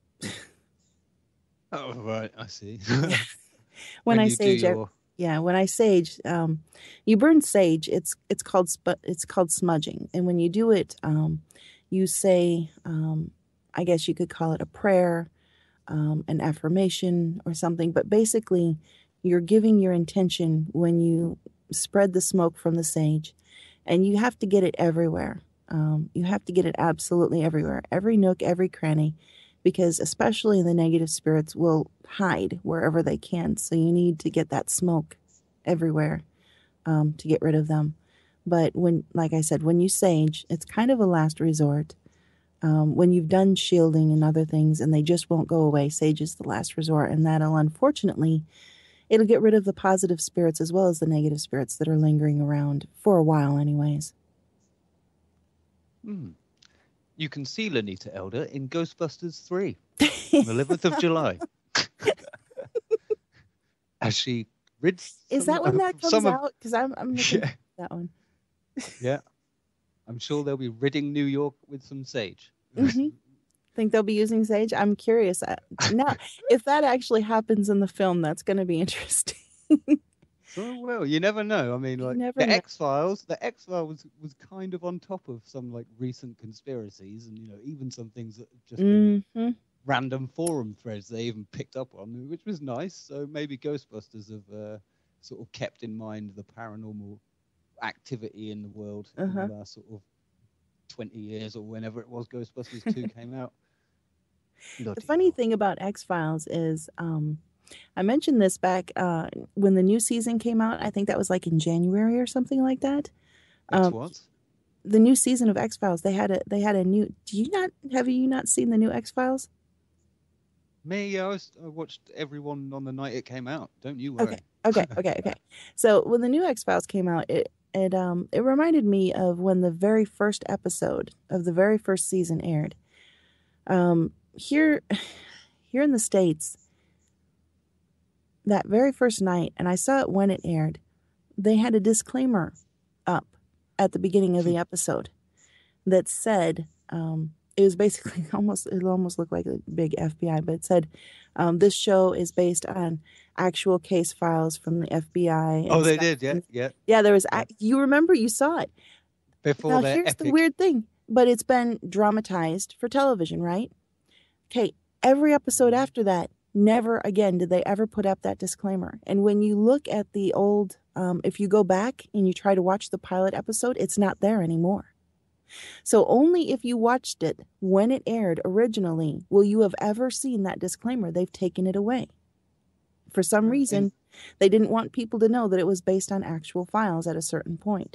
Oh, right. I see. when I sage, when I sage, you burn sage. It's called smudging, and when you do it, you say, I guess you could call it a prayer, an affirmation, or something. But basically, you're giving your intention when you spread the smoke from the sage, and you have to get it everywhere. You have to get it absolutely everywhere, every nook, every cranny, because especially the negative spirits will hide wherever they can. So you need to get that smoke everywhere to get rid of them. But like I said, when you sage, it's kind of a last resort. When you've done shielding and other things and they just won't go away, sage is the last resort. And that'll, unfortunately, it'll get rid of the positive spirits as well as the negative spirits that are lingering around for a while anyways. You can see Lenita Elder in Ghostbusters 3 on the 11th of July. As she rid Is some that when that comes some of out? Because I'm looking yeah, for that one. yeah. I'm sure they'll be ridding New York with some sage. Hmm. Think they'll be using sage? I'm curious. Now, if that actually happens in the film, that's going to be interesting. Oh well, you never know. I mean, You like never know. The X Files was kind of on top of some like recent conspiracies, and even some things that have just been Hmm. random forum threads they even picked up on, which was nice. So maybe Ghostbusters have sort of kept in mind the paranormal activity in the world in Uh-huh. the last sort of 20 years or whenever it was Ghostbusters 2 came out. The Bloody funny hell. thing about X-Files is, I mentioned this back when the new season came out. I think that was like in January or something like that. X Um, what? the new season of X-Files, they had a new. Have you not seen the new X-Files? Me, I watched everyone on the night it came out. Don't you Okay, worry. okay. So when the new X-Files came out, it reminded me of when the very first episode of the very first season aired. Here, here in the States, that very first night, and I saw it when it aired. They had a disclaimer up at the beginning of the episode that said, it was basically it almost looked like a big FBI, but it said, this show is based on actual case files from the FBI Oh, and they stuff. did, yeah, And yeah, yeah, there was, yeah. you remember, you saw it. Before Now, their here's the epic. weird thing, but it's been dramatized for television, right? Okay, every episode Mhm. after that, never again did they ever put up that disclaimer. And when you look at the old, if you go back and you try to watch the pilot episode, it's not there anymore. So only if you watched it when it aired originally will you have ever seen that disclaimer. They've taken it away. For some And reason, they didn't want people to know that it was based on actual files at a certain point.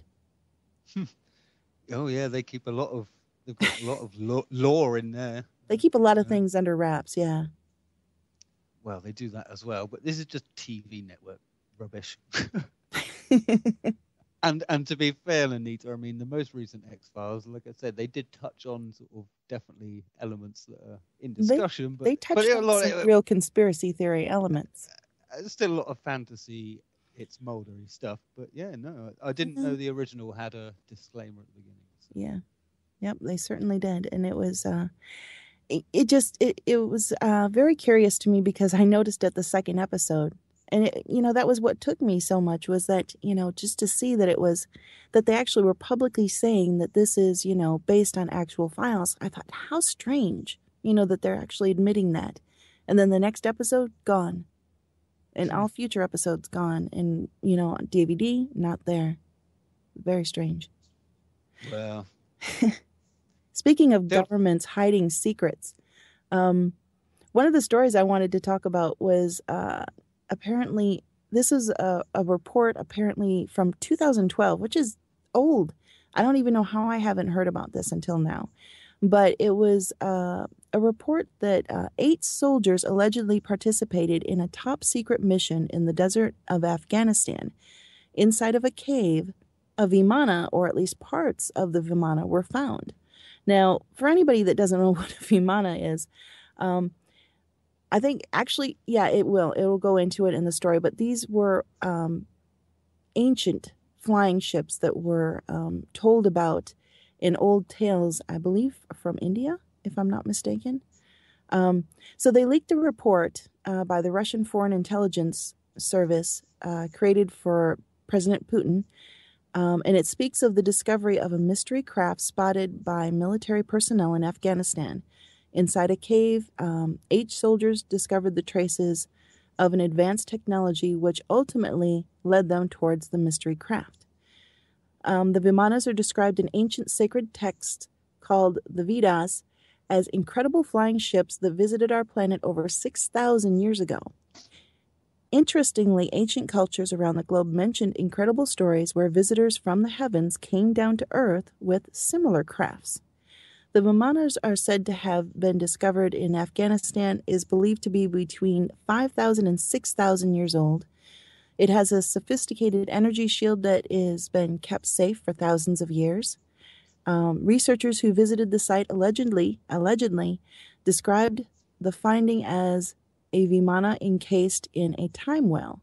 oh yeah, they've got a lot of lore in there. They keep a lot of Uh, things under wraps, yeah. well, they do that as well, but this is just TV network rubbish. And to be fair, Anita, I mean the most recent X Files, like I said, they did touch on sort of definitely elements that are in they discussion, they but touched on some real conspiracy theory elements. still a lot of fantasy. It's moldery stuff, but yeah, no, I didn't know Mhm. the original had a disclaimer at the beginning. So. Yeah. Yep, they certainly did. And it was it was very curious to me because I noticed at the second episode, and that was what took me so much, was that just to see that it was that they actually were publicly saying that this is based on actual files. I thought, how strange, that they're actually admitting that. And then the next episode gone, and all future episodes gone, and on DVD not there. Very strange. Well, Speaking of they'll governments hiding secrets, um, one of the stories I wanted to talk about was apparently this is a report apparently from 2012, which is old. I don't even know how I haven't heard about this until now. But it was a report that 8 soldiers allegedly participated in a top secret mission in the desert of Afghanistan. Inside of a cave, a Vimana, or at least parts of the Vimana, were found. Now, for anybody that doesn't know what a Vimana is, um, I think actually, yeah, it will. It'll go into it in the story. But these were ancient flying ships that were told about in old tales, I believe, from India, if I'm not mistaken. Um, so they leaked a report by the Russian Foreign Intelligence Service created for President Putin. And it speaks of the discovery of a mystery craft spotted by military personnel in Afghanistan. Inside a cave, 8 soldiers discovered the traces of an advanced technology which ultimately led them towards the mystery craft. The Vimanas are described in ancient sacred texts called the Vedas as incredible flying ships that visited our planet over 6,000 years ago. Interestingly, ancient cultures around the globe mentioned incredible stories where visitors from the heavens came down to Earth with similar crafts. The Vimanas are said to have been discovered in Afghanistan, is believed to be between 5,000 and 6,000 years old. It has a sophisticated energy shield that has been kept safe for thousands of years. Researchers who visited the site allegedly described the finding as a Vimana encased in a time well.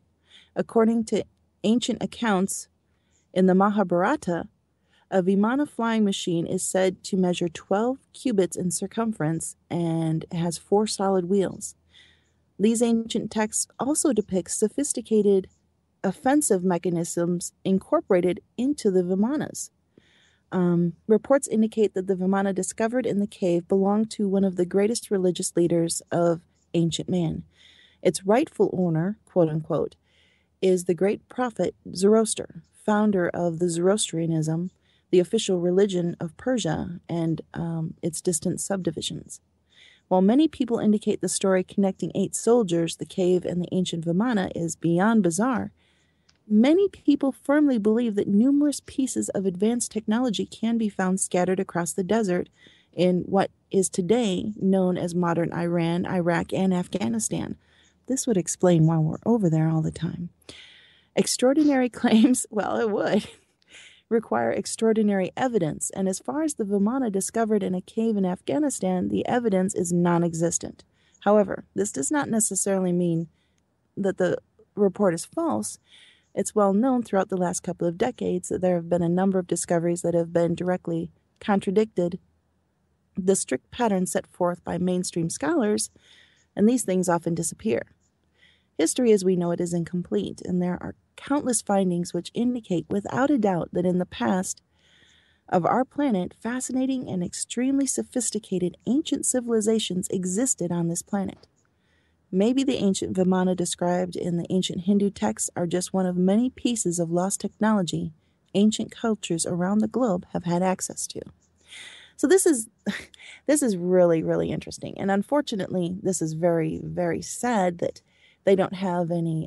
According to ancient accounts in the Mahabharata, a Vimana flying machine is said to measure 12 cubits in circumference and has four solid wheels. These ancient texts also depict sophisticated offensive mechanisms incorporated into the Vimanas. Reports indicate that the Vimana discovered in the cave belonged to one of the greatest religious leaders of ancient man. Its rightful owner, quote unquote, is the great prophet Zoroaster, founder of the Zoroastrianism, the official religion of Persia and its distant subdivisions. While many people indicate the story connecting 8 soldiers, the cave, and the ancient Vimana is beyond bizarre, many people firmly believe that numerous pieces of advanced technology can be found scattered across the desert in what is today known as modern Iran, Iraq, and Afghanistan. This would explain why we're over there all the time. Extraordinary claims, well, it would, require extraordinary evidence, and as far as the Vimana discovered in a cave in Afghanistan, the evidence is non-existent. However, this does not necessarily mean that the report is false. It's well known throughout the last couple of decades that there have been a number of discoveries that have been directly contradicted the strict pattern set forth by mainstream scholars, and these things often disappear. History as we know it is incomplete, and there are countless findings which indicate without a doubt that in the past of our planet, fascinating and extremely sophisticated ancient civilizations existed on this planet. Maybe the ancient Vimana described in the ancient Hindu texts are just one of many pieces of lost technology ancient cultures around the globe have had access to. So this is really, really interesting. And unfortunately, this is very, very sad that they don't have any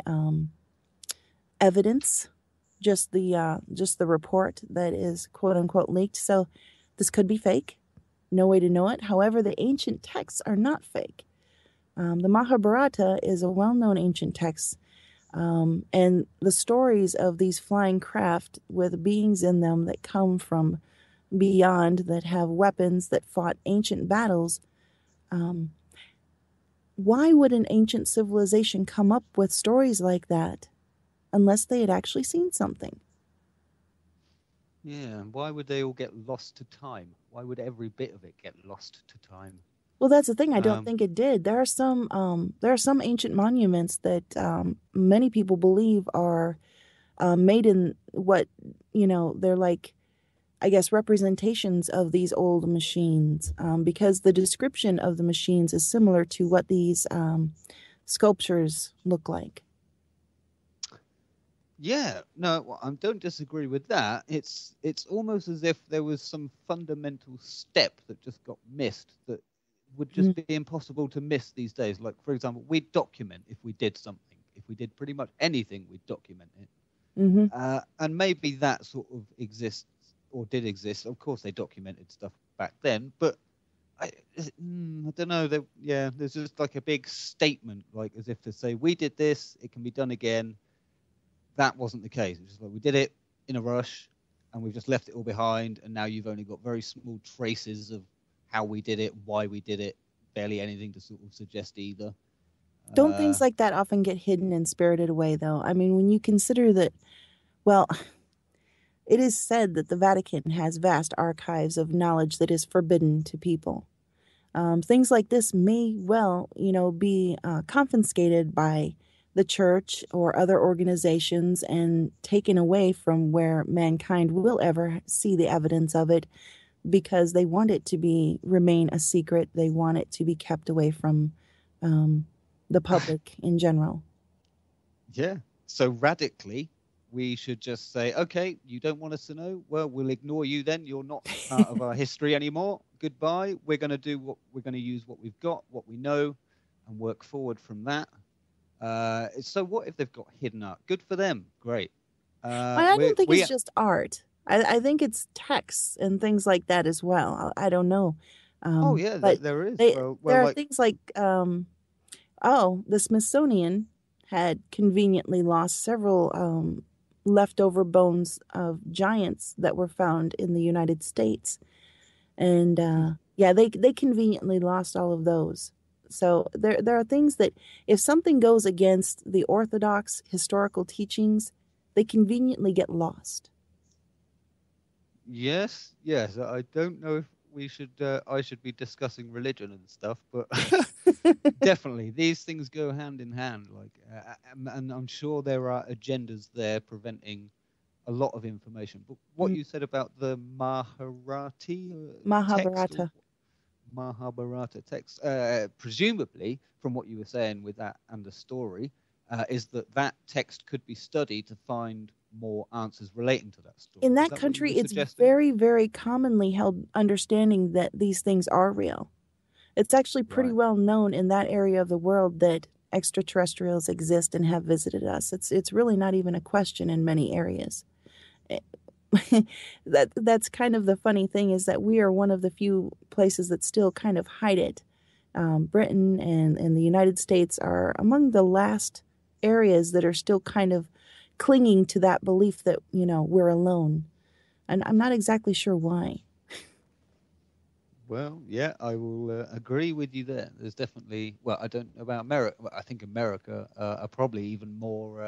evidence, just the report that is quote unquote leaked. So this could be fake. No way to know it. However, the ancient texts are not fake. The Mahabharata is a well-known ancient text, and the stories of these flying craft with beings in them that come from beyond, that have weapons, that fought ancient battles. Why would an ancient civilization come up with stories like that unless they had actually seen something? Yeah, why would they all get lost to time? Why would every bit of it get lost to time? Well, that's the thing. I don't think it did. There are some ancient monuments that many people believe are made in what, they're like, I guess, representations of these old machines, because the description of the machines is similar to what these sculptures look like. Yeah, no, I don't disagree with that. It's almost as if there was some fundamental step that just got missed that would just be impossible to miss these days. Like, for example, we'd document if we did something. If we did pretty much anything, we'd document it. And maybe that sort of exists or did exist. Of course, they documented stuff back then, but I don't know. There's just like a big statement, like as if to say, we did this, it can be done again. That wasn't the case. It's just like we did it in a rush and we've just left it all behind. And now you've only got very small traces of how we did it, why we did it, barely anything to sort of suggest either. Don't things like that often get hidden and spirited away, though? I mean, when you consider that, well, it is said that the Vatican has vast archives of knowledge that is forbidden to people. Things like this may well, be confiscated by the church or other organizations and taken away from where mankind will ever see the evidence of it, because they want it to remain a secret. They want it to be kept away from the public in general. Yeah. So radically, we should just say, okay, you don't want us to know? Well, we'll ignore you then. You're not part of our history anymore. Goodbye. We're going to use what we've got, what we know, and work forward from that. So what if they've got hidden art? Good for them. Great. I don't think it's just art. I think it's texts and things like that as well. I don't know. But there is. There are things like, the Smithsonian had conveniently lost several leftover bones of giants that were found in the United States. And they conveniently lost all of those. So there are things that if something goes against the orthodox historical teachings, they conveniently get lost. Yes, yes. I don't know if we should. I should be discussing religion and stuff, but definitely these things go hand in hand. And I'm sure there are agendas there preventing a lot of information. But what you said about the Maharati text or Mahabharata. Mahabharata text, presumably from what you were saying with that and the story, is that that text could be studied to find more answers relating to that story. In Is that that what you country, were it's suggesting? very, very commonly held understanding that these things are real. It's actually pretty Right. well known in that area of the world that extraterrestrials exist and have visited us. It's really not even a question in many areas. That's kind of the funny thing is that we are one of the few places that still kind of hide it. Britain and the United States are among the last areas that are still kind of clinging to that belief that, we're alone. And I'm not exactly sure why. Well, yeah, I will agree with you there. There's definitely, well, I don't know about America. I think America are probably even more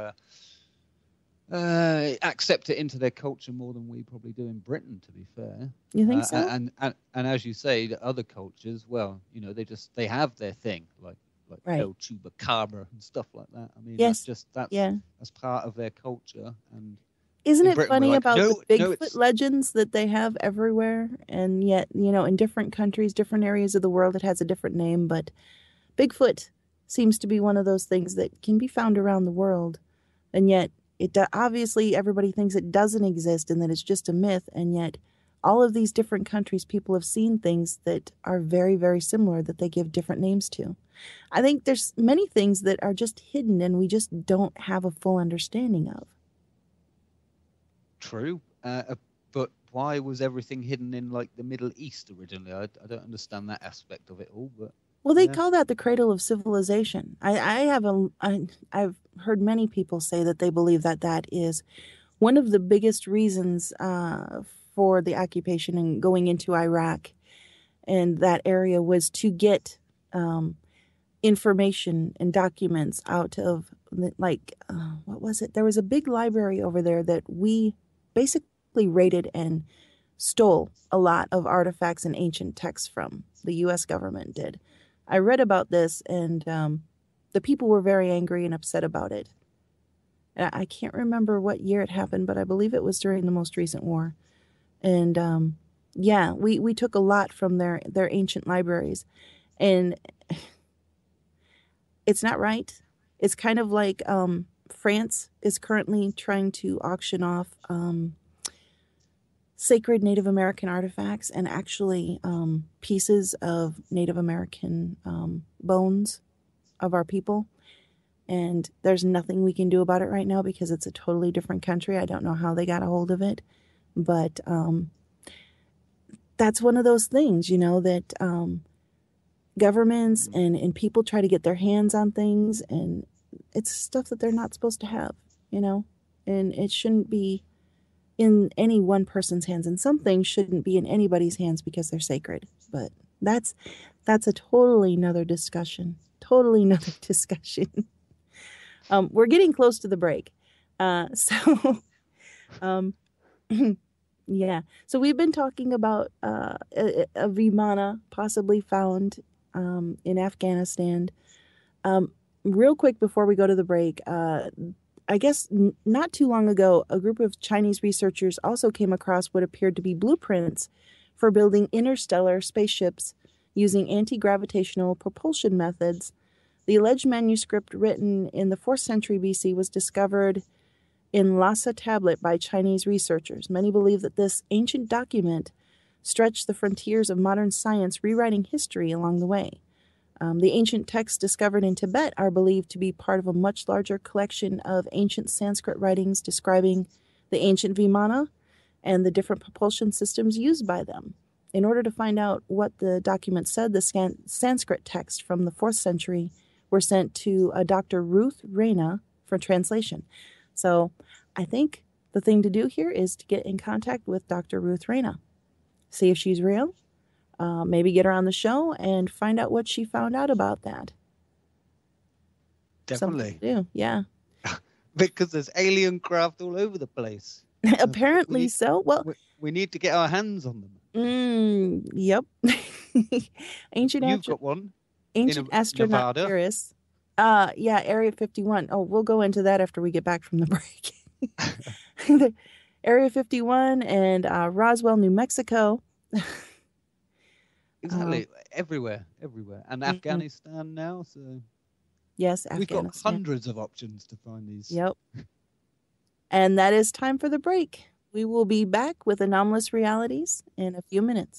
accept it into their culture more than we probably do in Britain, to be fair. You think Uh, so? and as you say, the other cultures, well, they have their thing, like Right. El Chupacabra and stuff like that. I mean, Yes. that's Yeah. part of their culture. And Isn't in it Britain, we're funny like, about the no, no, Bigfoot it's legends that they have everywhere? And yet, in different countries, different areas of the world, it has a different name. But Bigfoot seems to be one of those things that can be found around the world. And yet, obviously, everybody thinks it doesn't exist and that it's just a myth. And yet, all of these different countries, people have seen things that are very, very similar that they give different names to. I think there's many things that are just hidden and we just don't have a full understanding of. true. But why was everything hidden in like the Middle East originally? I don't understand that aspect of it all. But Well, they yeah, call that the cradle of civilization. I've heard many people say that they believe that that is one of the biggest reasons for the occupation and going into Iraq and that area was to get um, information and documents out of what was it? There was a big library over there that we basically raided and stole a lot of artifacts and ancient texts from. The U.S. government did. I read about this, and the people were very angry and upset about it. I can't remember what year it happened, but I believe it was during the most recent war. And yeah, we took a lot from their ancient libraries, and it's not right. It's kind of like France is currently trying to auction off sacred Native American artifacts and actually pieces of Native American bones of our people. And there's nothing we can do about it right now because it's a totally different country. I don't know how they got a hold of it, but that's one of those things, that governments and people try to get their hands on things, and it's stuff that they're not supposed to have, and it shouldn't be in any one person's hands, and some things shouldn't be in anybody's hands because they're sacred. But that's a totally another discussion. Totally another discussion. We're getting close to the break, so um, yeah. So we've been talking about a Vimana possibly found in Afghanistan. Real quick before we go to the break, I guess not too long ago, a group of Chinese researchers also came across what appeared to be blueprints for building interstellar spaceships using anti-gravitational propulsion methods. The alleged manuscript written in the 4th century BC was discovered in Lhasa tablet by Chinese researchers. Many believe that this ancient document stretched the frontiers of modern science, rewriting history along the way. The ancient texts discovered in Tibet are believed to be part of a much larger collection of ancient Sanskrit writings describing the ancient Vimana and the different propulsion systems used by them. In order to find out what the document said, the Sanskrit texts from the 4th century were sent to Dr. Ruth Reyna for translation. So I think the thing to do here is to get in contact with Dr. Ruth Reyna, see if she's real, Maybe get her on the show and find out what she found out about that. Something Definitely. to do, yeah. Because there's alien craft all over the place. We Apparently need, so. Well, we need to get our hands on them. yep. ancient You've astro- got one ancient in astronaut Nevada. theorists. Yeah, Area 51. Oh, we'll go into that after we get back from the break. The Area 51 and Roswell, New Mexico. Exactly. Everywhere. And Mhm. Afghanistan now. So Yes, we've got Afghanistan. hundreds of options to find these. Yep. And that is time for the break. We will be back with anomalous realities in a few minutes.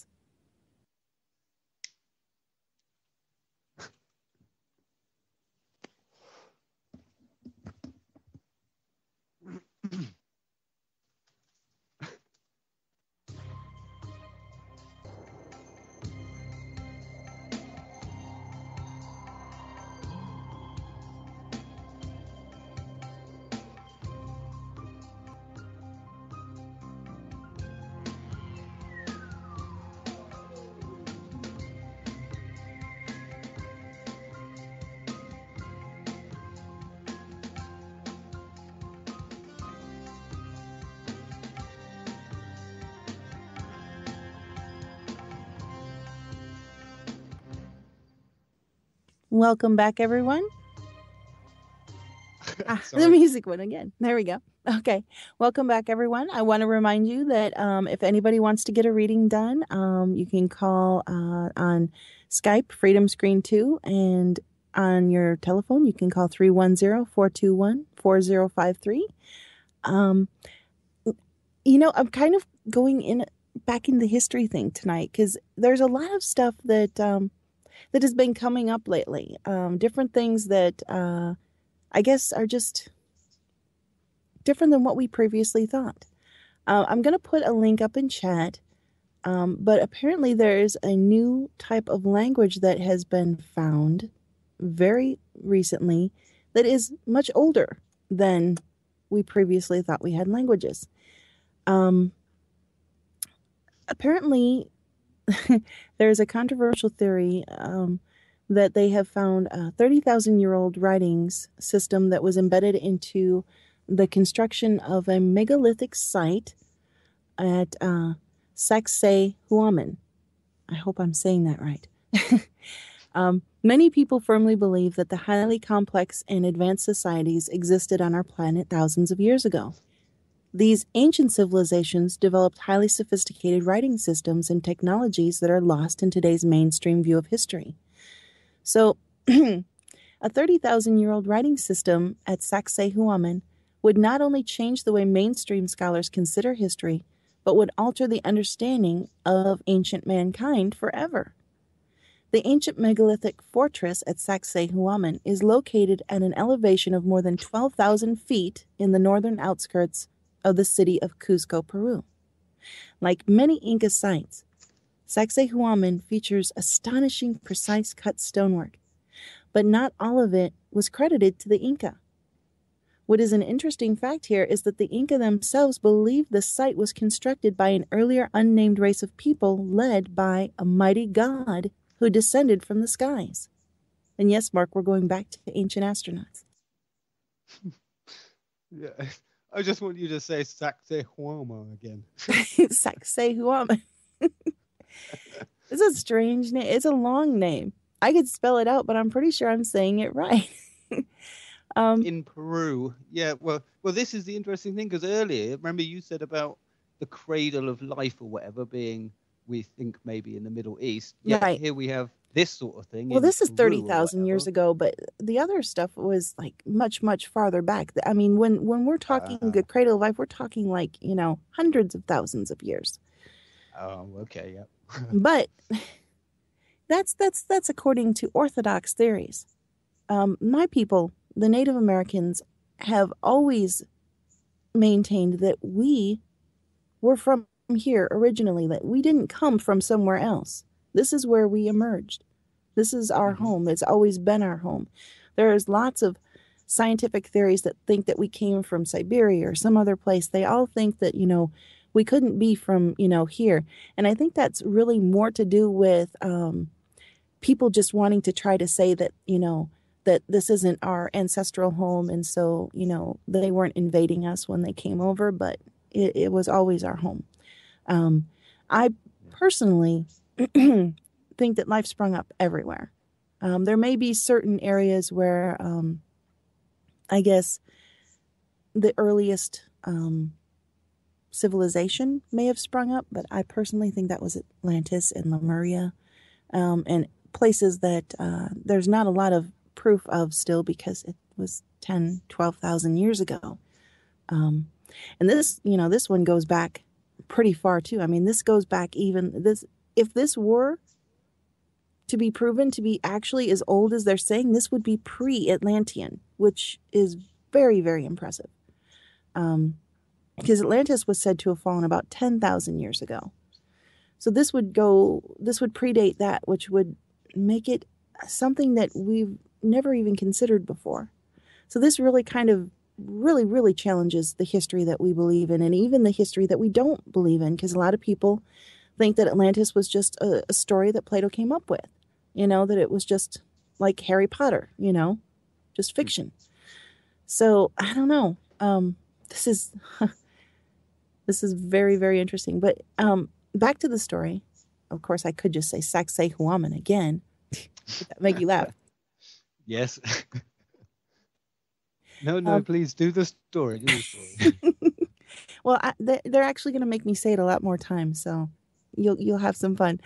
Welcome back, everyone. The music went again. There we go. Okay. Welcome back, everyone. I want to remind you that if anybody wants to get a reading done, you can call on Skype, Freedom Screen 2, and on your telephone, you can call 310-421-4053. I'm kind of going back in the history thing tonight because there's a lot of stuff that has been coming up lately. Different things that I guess are just different than what we previously thought. I'm going to put a link up in chat, but apparently there is a new type of language that has been found very recently that is much older than we previously thought we had languages. Apparently, there's a controversial theory that they have found a 30,000-year-old writings system that was embedded into the construction of a megalithic site at Sacsayhuaman. I hope I'm saying that right. Many people firmly believe that the highly complex and advanced societies existed on our planet thousands of years ago. These ancient civilizations developed highly sophisticated writing systems and technologies that are lost in today's mainstream view of history. So, a 30,000-year-old writing system at Sacsayhuaman would not only change the way mainstream scholars consider history, but would alter the understanding of ancient mankind forever. The ancient megalithic fortress at Sacsayhuaman is located at an elevation of more than 12,000 feet in the northern outskirts of the city of Cusco, Peru. Like many Inca sites, Sacsayhuaman features astonishing precise cut stonework, but not all of it was credited to the Inca. What is an interesting fact here is that the Inca themselves believed the site was constructed by an earlier unnamed race of people led by a mighty god who descended from the skies. And yes, Mark, we're going back to the ancient astronauts. Yeah, I just want you to say Sacsayhuaman again. Sacsayhuaman. It's a strange name. It's a long name. I could spell it out, but I'm pretty sure I'm saying it right. In Peru, yeah. Well, this is the interesting thing because earlier, remember you said about the cradle of life or whatever being, we think maybe in the Middle East. Yeah, right. Here we have this sort of thing. Well, this is 30,000 years ago, but the other stuff was like much, much farther back. I mean, when we're talking the cradle of life, we're talking like, hundreds of thousands of years. Oh, okay, yeah. But that's according to orthodox theories. My people, the Native Americans, have always maintained that we were from here originally, that we didn't come from somewhere else. This is where we emerged. This is our home. It's always been our home. There's lots of scientific theories that think that we came from Siberia or some other place. They all think that, We couldn't be from, here. And I think that's really more to do with people just wanting to try to say that, that this isn't our ancestral home. And so, they weren't invading us when they came over, but it was always our home. I personally think that life sprung up everywhere. There may be certain areas where I guess the earliest civilization may have sprung up, but I personally think that was Atlantis and Lemuria, and places that there's not a lot of proof of still because it was 10, 12,000 years ago. And this one goes back pretty far too. I mean, this goes back if this were to be proven to be actually as old as they're saying, this would be pre-Atlantean, which is very, very impressive. Because Atlantis was said to have fallen about 10,000 years ago. So this would predate that, which would make it something that we've never even considered before. So this really kind of really challenges the history that we believe in, and even the history that we don't believe in, because a lot of people think that Atlantis was just a story that Plato came up with, that it was just like Harry Potter, just fiction. So I don't know. This is very, very interesting. But back to the story. Of course, I could just say Sacsayhuaman again. Would that make you laugh? Yes. No, please do the story. Well, they're actually going to make me say it a lot more times, so you'll have some fun.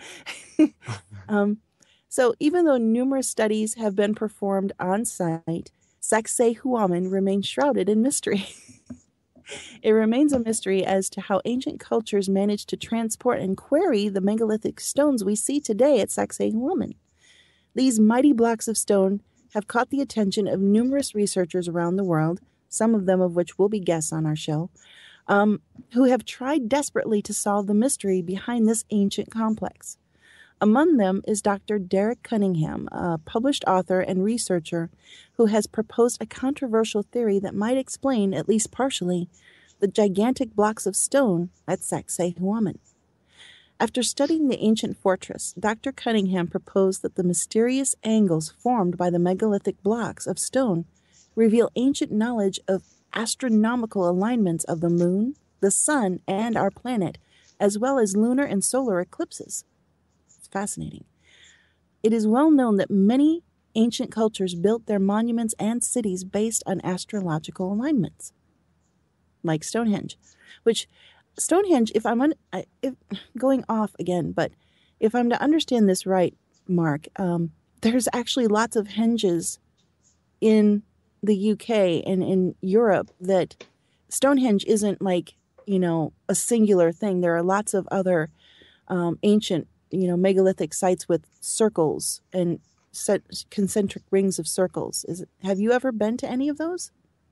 So even though numerous studies have been performed on site, Sacsayhuaman remains shrouded in mystery. It remains a mystery as to how ancient cultures managed to transport and quarry the megalithic stones we see today at Sacsayhuaman. These mighty blocks of stone have caught the attention of numerous researchers around the world, some of them of which will be guests on our show, who have tried desperately to solve the mystery behind this ancient complex. Among them is Dr. Derek Cunningham, a published author and researcher who has proposed a controversial theory that might explain, at least partially, the gigantic blocks of stone at Sacsayhuaman. After studying the ancient fortress, Dr. Cunningham proposed that the mysterious angles formed by the megalithic blocks of stone reveal ancient knowledge of astronomical alignments of the moon, the sun, and our planet, as well as lunar and solar eclipses. It's fascinating. It is well known that many ancient cultures built their monuments and cities based on astrological alignments, like Stonehenge, which Stonehenge, if going off again, but if I'm to understand this right, Mark, there's actually lots of henges in the UK and in Europe that Stonehenge isn't like, a singular thing. There are lots of other ancient, megalithic sites with circles and concentric rings of circles. Have you ever been to any of those?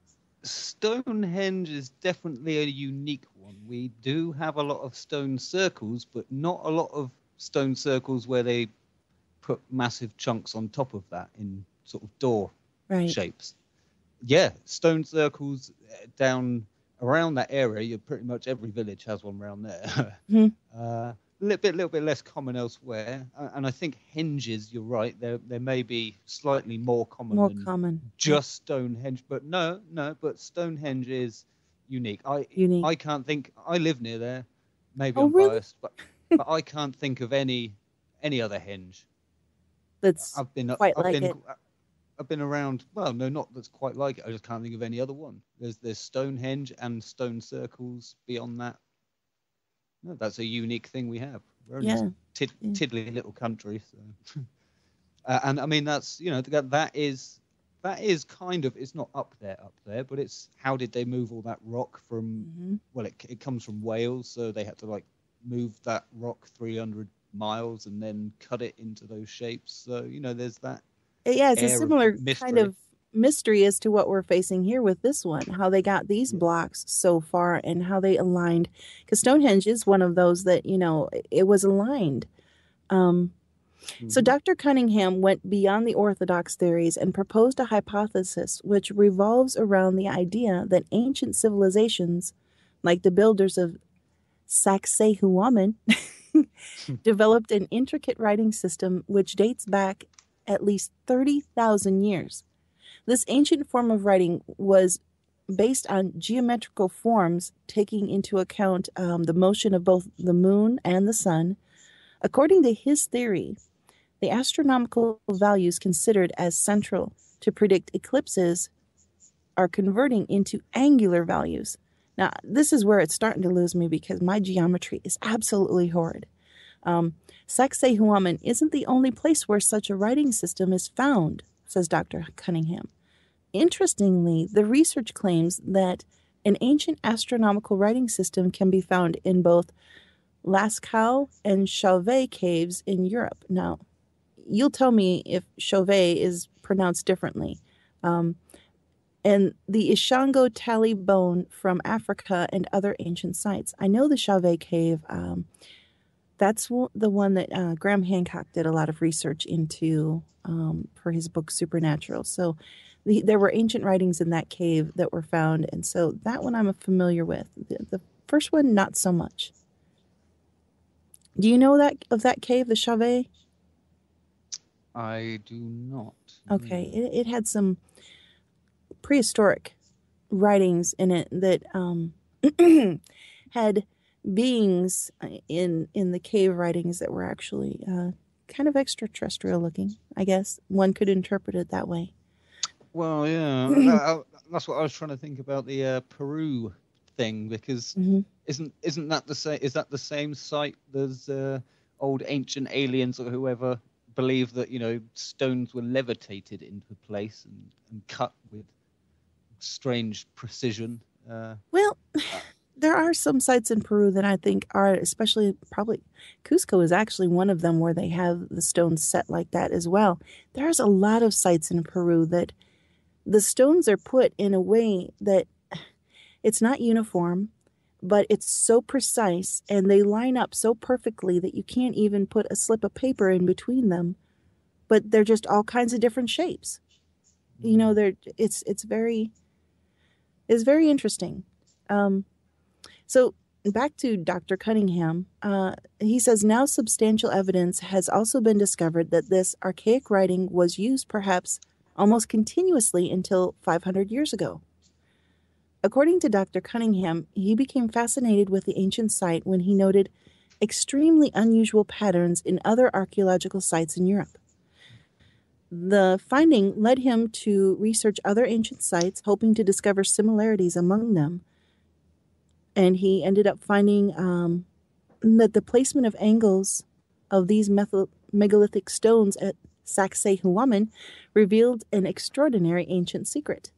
Stonehenge is definitely a unique one. We do have a lot of stone circles, but not a lot of stone circles where they put massive chunks on top of that in sort of door shapes. Yeah, stone circles down around that area. Pretty much every village has one around there. Mm-hmm. Little bit less common elsewhere, and I think henges. You're right. There may be slightly more common. Just Stonehenge, but no. But Stonehenge is unique. I can't think. I live near there. Maybe I'm biased, but I can't think of any other henge. I've been around. Well, no, not that's quite like it. I just can't think of any other one. There's Stonehenge and stone circles beyond that. No, that's a unique thing we have. We're only a tiddly little country, so. And I mean that's that is kind of, it's not up there, but it's how did they move all that rock from? Mm-hmm. Well, it comes from Wales, so they had to move that rock 300 miles and then cut it into those shapes. So there's that. Yeah, it's a similar kind of mystery as to what we're facing here with this one, how they got these blocks so far and how they aligned, because Stonehenge is one of those that it was aligned. So Dr. Cunningham went beyond the orthodox theories and proposed a hypothesis which revolves around the idea that ancient civilizations, like the builders of Sacsayhuaman developed an intricate writing system which dates back at least 30,000 years. This ancient form of writing was based on geometrical forms, taking into account the motion of both the moon and the sun. According to his theory, the astronomical values considered as central to predict eclipses are converting into angular values. Now, this is where it's starting to lose me because my geometry is absolutely horrid. Sacsayhuaman isn't the only place where such a writing system is found, says Dr. Cunningham. Interestingly, the research claims that an ancient astronomical writing system can be found in both Lascaux and Chauvet caves in Europe. Now, you'll tell me if Chauvet is pronounced differently. And the Ishango Tali bone from Africa and other ancient sites. I know the Chauvet cave, that's the one that Graham Hancock did a lot of research into for his book Supernatural. So there were ancient writings in that cave that were found, and so that one I'm familiar with. The first one, not so much. Do you know of that cave, the Chauvet? I do not. Okay, it had some prehistoric writings in it that had beings in the cave writings that were actually kind of extraterrestrial looking. I guess one could interpret it that way. Well, yeah, that's what I was trying to think about the Peru thing, because isn't that the same? Is that the same site as old ancient aliens or whoever believe that stones were levitated into place and cut with strange precision? Well, there are some sites in Peru that I think are, especially probably Cusco is actually one of them where they have the stones set like that as well. There's a lot of sites in Peru that the stones are put in a way that it's not uniform, but it's so precise and they line up so perfectly that you can't even put a slip of paper in between them, but they're just all kinds of different shapes. It's very interesting. So back to Dr. Cunningham, he says now substantial evidence has also been discovered that this archaic writing was used perhaps almost continuously until 500 years ago. According to Dr. Cunningham, he became fascinated with the ancient site when he noted extremely unusual patterns in other archaeological sites in Europe. The finding led him to research other ancient sites, hoping to discover similarities among them. And he ended up finding that the placement of angles of these megalithic stones at Sacsayhuaman revealed an extraordinary ancient secret.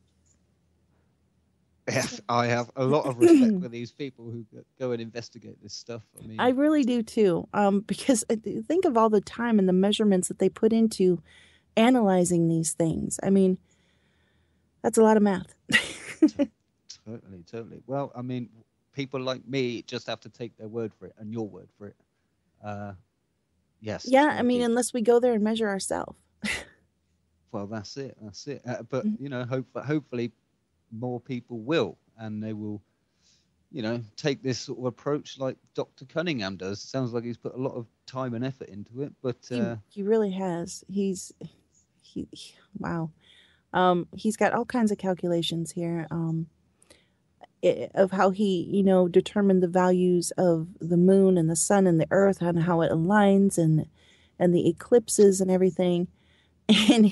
Yes, I have a lot of respect for these people who go and investigate this stuff. I really do too, because think of all the time and the measurements that they put into analyzing these things. I mean, that's a lot of math. Totally. Well, people like me just have to take their word for it and your word for it. Yes. Yeah, unless we go there and measure ourselves. Well, that's it. But hopefully more people will, and they will, take this sort of approach like Dr. Cunningham does. It sounds like he's put a lot of time and effort into it, but he really has. Wow. He's got all kinds of calculations here of how he, determined the values of the moon and the sun and the earth and how it aligns and the eclipses and everything. And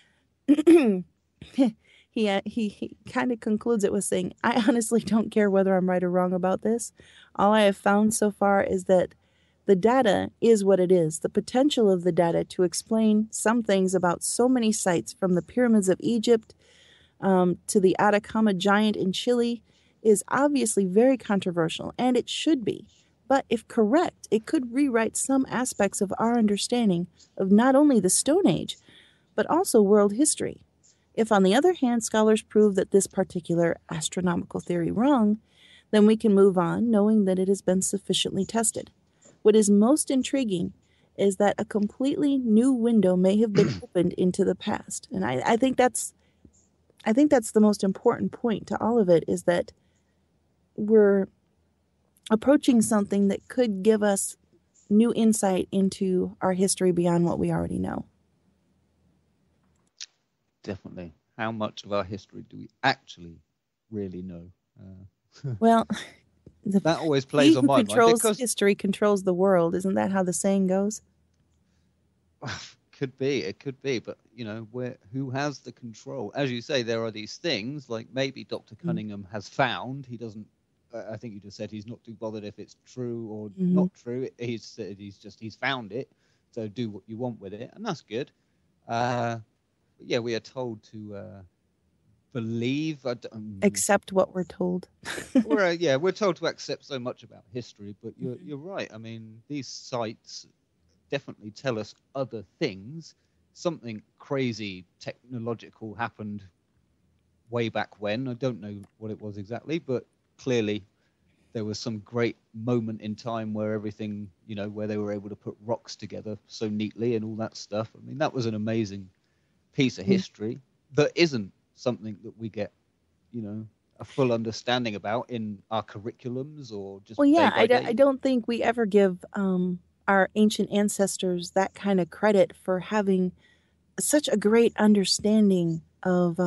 he kind of concludes it with saying, I honestly don't care whether I'm right or wrong about this. All I have found so far is that the data is what it is. The potential of the data to explain some things about so many sites, from the pyramids of Egypt to the Atacama Giant in Chile, is obviously very controversial, and it should be. But if correct, it could rewrite some aspects of our understanding of not only the Stone Age, but also world history. If, on the other hand, scholars prove that this particular astronomical theory wrong, then we can move on, knowing that it has been sufficiently tested. What is most intriguing is that a completely new window may have been opened into the past. And I think that's the most important point to all of it, is that we're approaching something that could give us new insight into our history beyond what we already know. Definitely. How much of our history do we actually really know? Well, That always he plays on who my mind controls because history controls the world. Isn't that how the saying goes? it could be, but who has the control? As you say, there are these things like maybe Dr. Cunningham has found. He doesn't. I think you just said he's not too bothered if it's true or not true. He's said he's found it, so do what you want with it, and that's good. Yeah, we are told to believe. Accept what we're told. We're told to accept so much about history, but you're right. I mean, these sites definitely tell us other things. Something crazy technological happened way back when. I don't know what it was exactly, but clearly there was some great moment in time where everything, where they were able to put rocks together so neatly and all that stuff. I mean, that was an amazing piece of history that isn't something that we get, a full understanding about in our curriculums or just day by day. I don't think we ever give our ancient ancestors that kind of credit for having such a great understanding of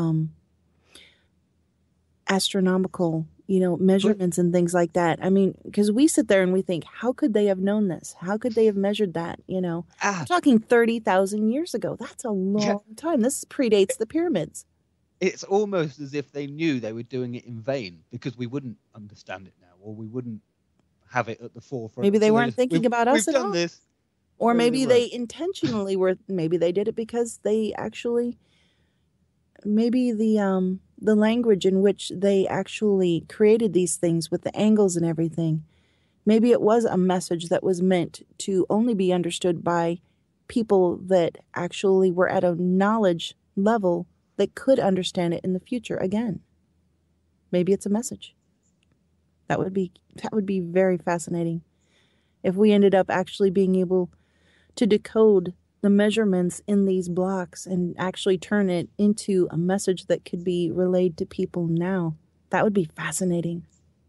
astronomical, measurements and things like that. I mean, because we sit there and we think, how could they have known this? How could they have measured that? We're talking 30,000 years ago. That's a long time. This predates the pyramids. It's almost as if they knew they were doing it in vain because we wouldn't understand it now, or we wouldn't have it at the forefront. Maybe they weren't thinking about us at all. We've done this. Or maybe they intentionally were. Maybe they did it because they actually. Maybe the language in which they actually created these things with the angles and everything. Maybe it was a message that was meant to only be understood by people that actually were at a knowledge level that could understand it in the future again. Maybe it's a message. That would be very fascinating if we ended up actually being able to decode the measurements in these blocks and actually turn it into a message that could be relayed to people now. That would be fascinating.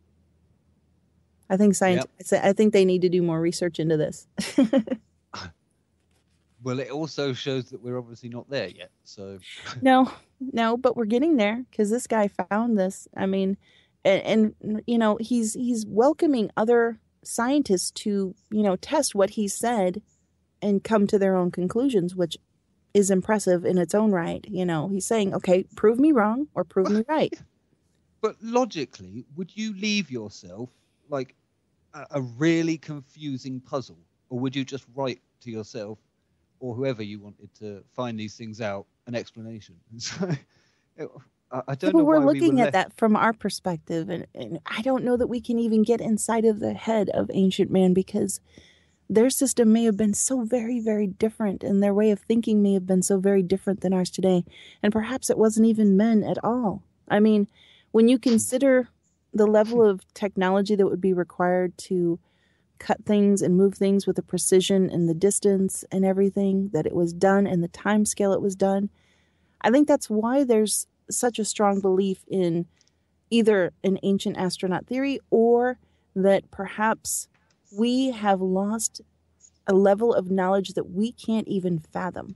I think I think they need to do more research into this. Well, it also shows that we're obviously not there yet. So no, but we're getting there because this guy found this. I mean, and he's welcoming other scientists to test what he said and come to their own conclusions, which is impressive in its own right. He's saying, okay, prove me wrong or prove me right. But logically, would you leave yourself like a really confusing puzzle, or would you just write to yourself or whoever you wanted to find these things out an explanation? So I don't know. But we're looking at that from our perspective, and I don't know that we can even get inside of the head of ancient man because their system may have been so very, very different, and their way of thinking may have been so very different than ours today. And perhaps it wasn't even men at all. I mean, when you consider the level of technology that would be required to cut things and move things with the precision and the distance and everything that it was done and the time scale it was done, I think that's why there's such a strong belief in either an ancient astronaut theory or that perhaps we have lost a level of knowledge that we can't even fathom.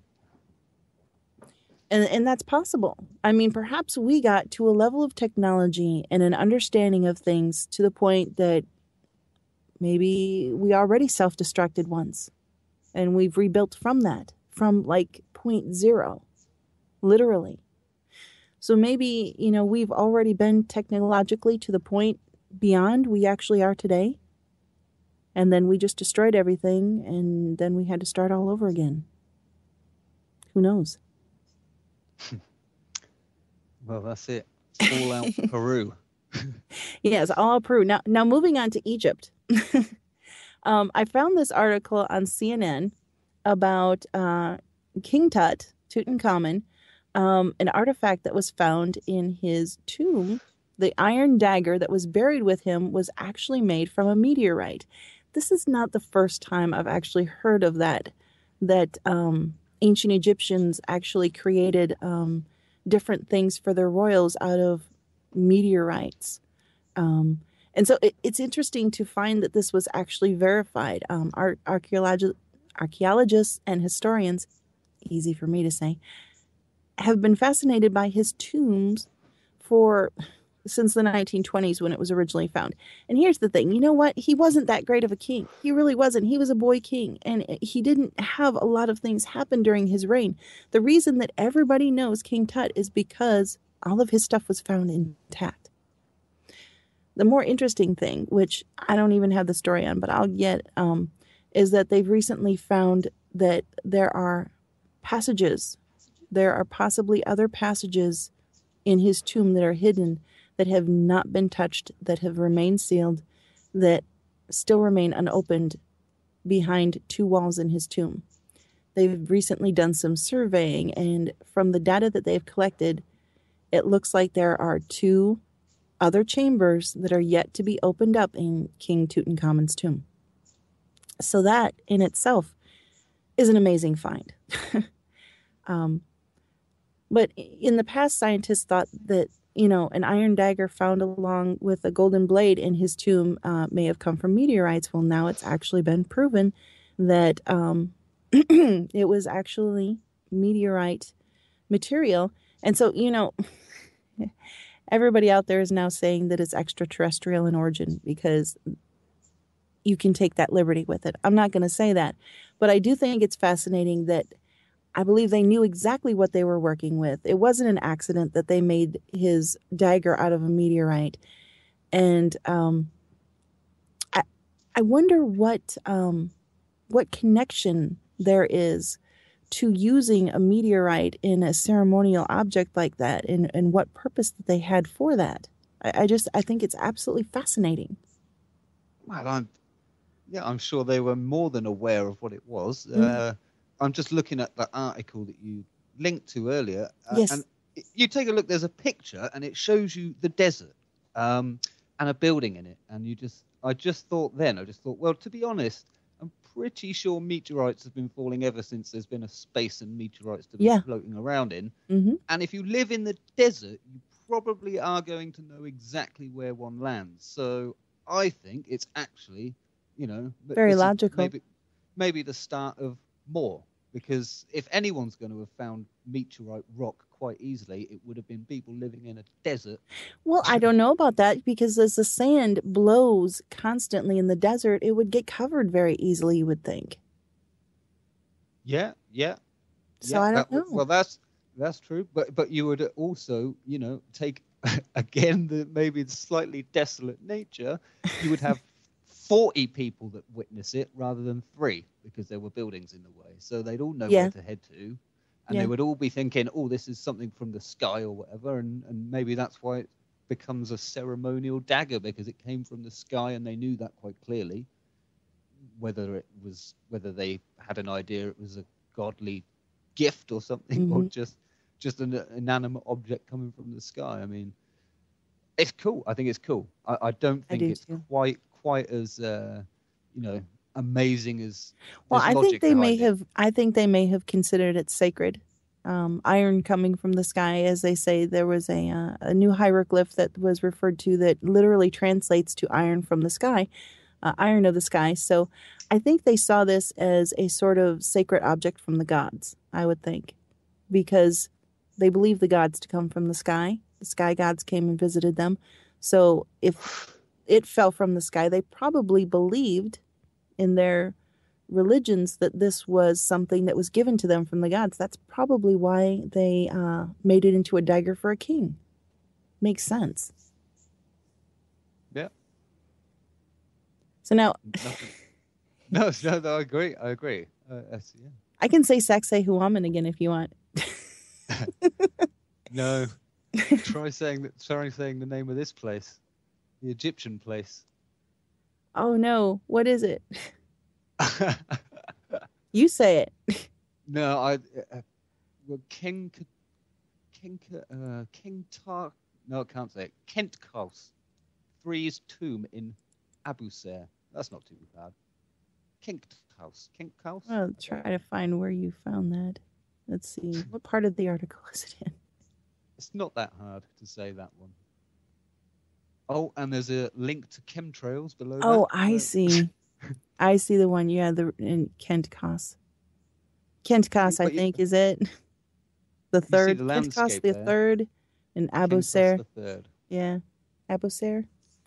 And that's possible. I mean, perhaps we got to a level of technology and an understanding of things to the point that maybe we already self-destructed once and we've rebuilt from that, from like 0.0, literally. So maybe, we've already been technologically to the point beyond we actually are today. And then we just destroyed everything, and then we had to start all over again. Who knows? Well, that's it. It's all out Peru. Yes, all Peru. Now moving on to Egypt. I found this article on CNN about King Tut, Tutankhamun, an artifact that was found in his tomb. The iron dagger that was buried with him was actually made from a meteorite. This is not the first time I've actually heard of that ancient Egyptians actually created different things for their royals out of meteorites. And And so it's interesting to find that this was actually verified. Archaeologists and historians, easy for me to say, have been fascinated by his tombs for since the 1920s when it was originally found. And here's the thing, you know what? He wasn't that great of a king. He really wasn't. He was a boy king, and he didn't have a lot of things happen during his reign. The reason that everybody knows King Tut is because all of his stuff was found intact. The more interesting thing, which I don't even have the story on, but I'll get, is that they've recently found that there are passages, there are possibly other passages in his tomb that are hidden, that have not been touched, that have remained sealed, that still remain unopened behind two walls in his tomb. They've recently done some surveying, and from the data that they've collected, it looks like there are two other chambers that are yet to be opened up in King Tutankhamun's tomb. So that in itself is an amazing find. But in the past, scientists thought that, an iron dagger found along with a golden blade in his tomb may have come from meteorites. Well, now it's actually been proven that it was actually meteorite material. And so, everybody out there is now saying that it's extraterrestrial in origin because you can take that liberty with it. I'm not going to say that, but I do think it's fascinating that I believe they knew exactly what they were working with. It wasn't an accident that they made his dagger out of a meteorite. And I wonder what connection there is to using a meteorite in a ceremonial object like that, and what purpose that they had for that. I think it's absolutely fascinating. Well, I'm sure they were more than aware of what it was. I'm just looking at the article that you linked to earlier. Yes. And you take a look, there's a picture and it shows you the desert and a building in it. And I just thought, well, to be honest, I'm pretty sure meteorites have been falling ever since there's been a space and meteorites to be floating around in. Mm-hmm. And if you live in the desert, you probably are going to know exactly where one lands. So I think it's actually, very logical. Maybe the start of more, because if anyone's going to have found meteorite rock quite easily, it would have been people living in a desert. Well, I don't know about that, because as the sand blows constantly in the desert, it would get covered very easily, you would think. Yeah. So I don't know. Well, that's true, but you would also, take again maybe the slightly desolate nature. You would have 40 people that witness it rather than 3, because there were buildings in the way. So they'd all know where to head to. And they would all be thinking, oh, this is something from the sky or whatever. And maybe that's why it becomes a ceremonial dagger, because it came from the sky and they knew that quite clearly. Whether they had an idea it was a godly gift or something, or just an inanimate object coming from the sky. I mean, it's cool. I think it's cool. I don't think it's quite as amazing as. Well, I think they may have considered it sacred. Iron coming from the sky, as they say. There was a new hieroglyph that was referred to that literally translates to iron from the sky, iron of the sky. So I think they saw this as a sort of sacred object from the gods, I would think, because they believe the gods to come from the sky. The sky gods came and visited them. So if it fell from the sky, they probably believed in their religions that this was something that was given to them from the gods. That's probably why they made it into a dagger for a king. Makes sense. Yeah. So now... No, I agree. I can say Saxe Huaman again if you want. No. Try saying the name of this place. The Egyptian place. Oh no! What is it? You say it. No, King Tar. No, I can't say it. Kent Kaus. Three's tomb in Abu Sair. That's not too bad. Kent Kaus. I'll try to find where you found that. Let's see. What part of the article is it in? It's not that hard to say that one. Oh, and there's a link to chemtrails below that. Oh, I see. I see the one. Yeah, the in Kent Koss. Kent Koss, I But think, is it? The you see third. the Kent Koss landscape the there. third. And Kentos Abousir. the third. Yeah. Abousir.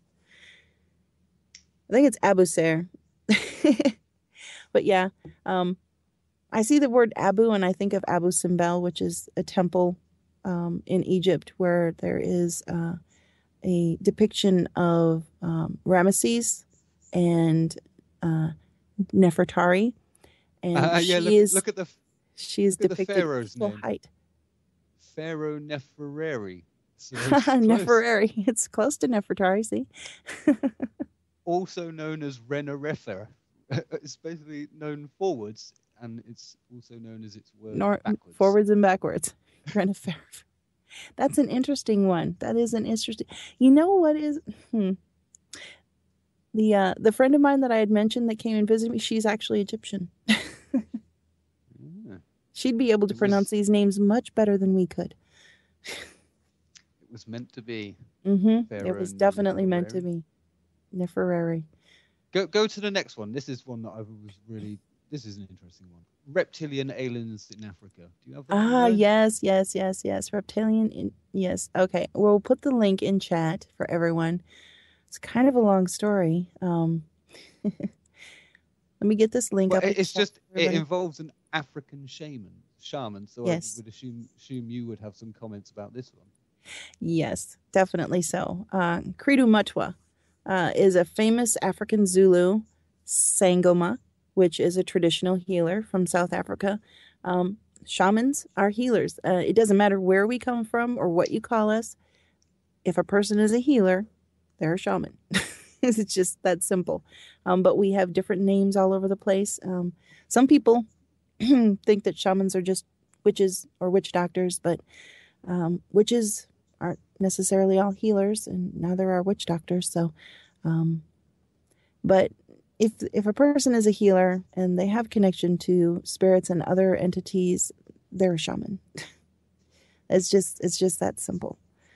I think it's Abousir. But yeah. I see the word Abu and I think of Abu Simbel, which is a temple in Egypt where there is a depiction of Ramesses and Nefertari, and Yeah. she is Look at the depicted pharaoh's equal name, height. Pharaoh Nefertari. So it's close. Nefertari, it's close to Nefertari. See, Also known as Renerefer. It's basically known forwards, and it's also known as its word Nor backwards. forwards and backwards. Renefer. That's an interesting one. That is an interesting. You know what is? The friend of mine that I had mentioned that came and visited me, she's actually Egyptian. Yeah. She'd be able to pronounce these names much better than we could. It was meant to be. It was definitely meant to be. Nefertari. Go to the next one. This is one that I was really. This is an interesting one. Reptilian aliens in Africa. Do you have that one there? Yes. Reptilian. Yes. Okay. We'll put the link in chat for everyone. It's kind of a long story. Let me get this link up. It's just it involves an African shaman. So yes. I would assume you would have some comments about this one. Yes, definitely so. Credo Mutwa is a famous African Zulu sangoma, which is a traditional healer from South Africa. Shamans are healers. It doesn't matter where we come from or what you call us. If a person is a healer, they're a shaman. It's just that simple. But we have different names all over the place. Some people think that shamans are just witches or witch doctors, but witches aren't necessarily all healers, and neither are witch doctors. So, but if a person is a healer and they have connection to spirits and other entities, they're a shaman. It's just that simple.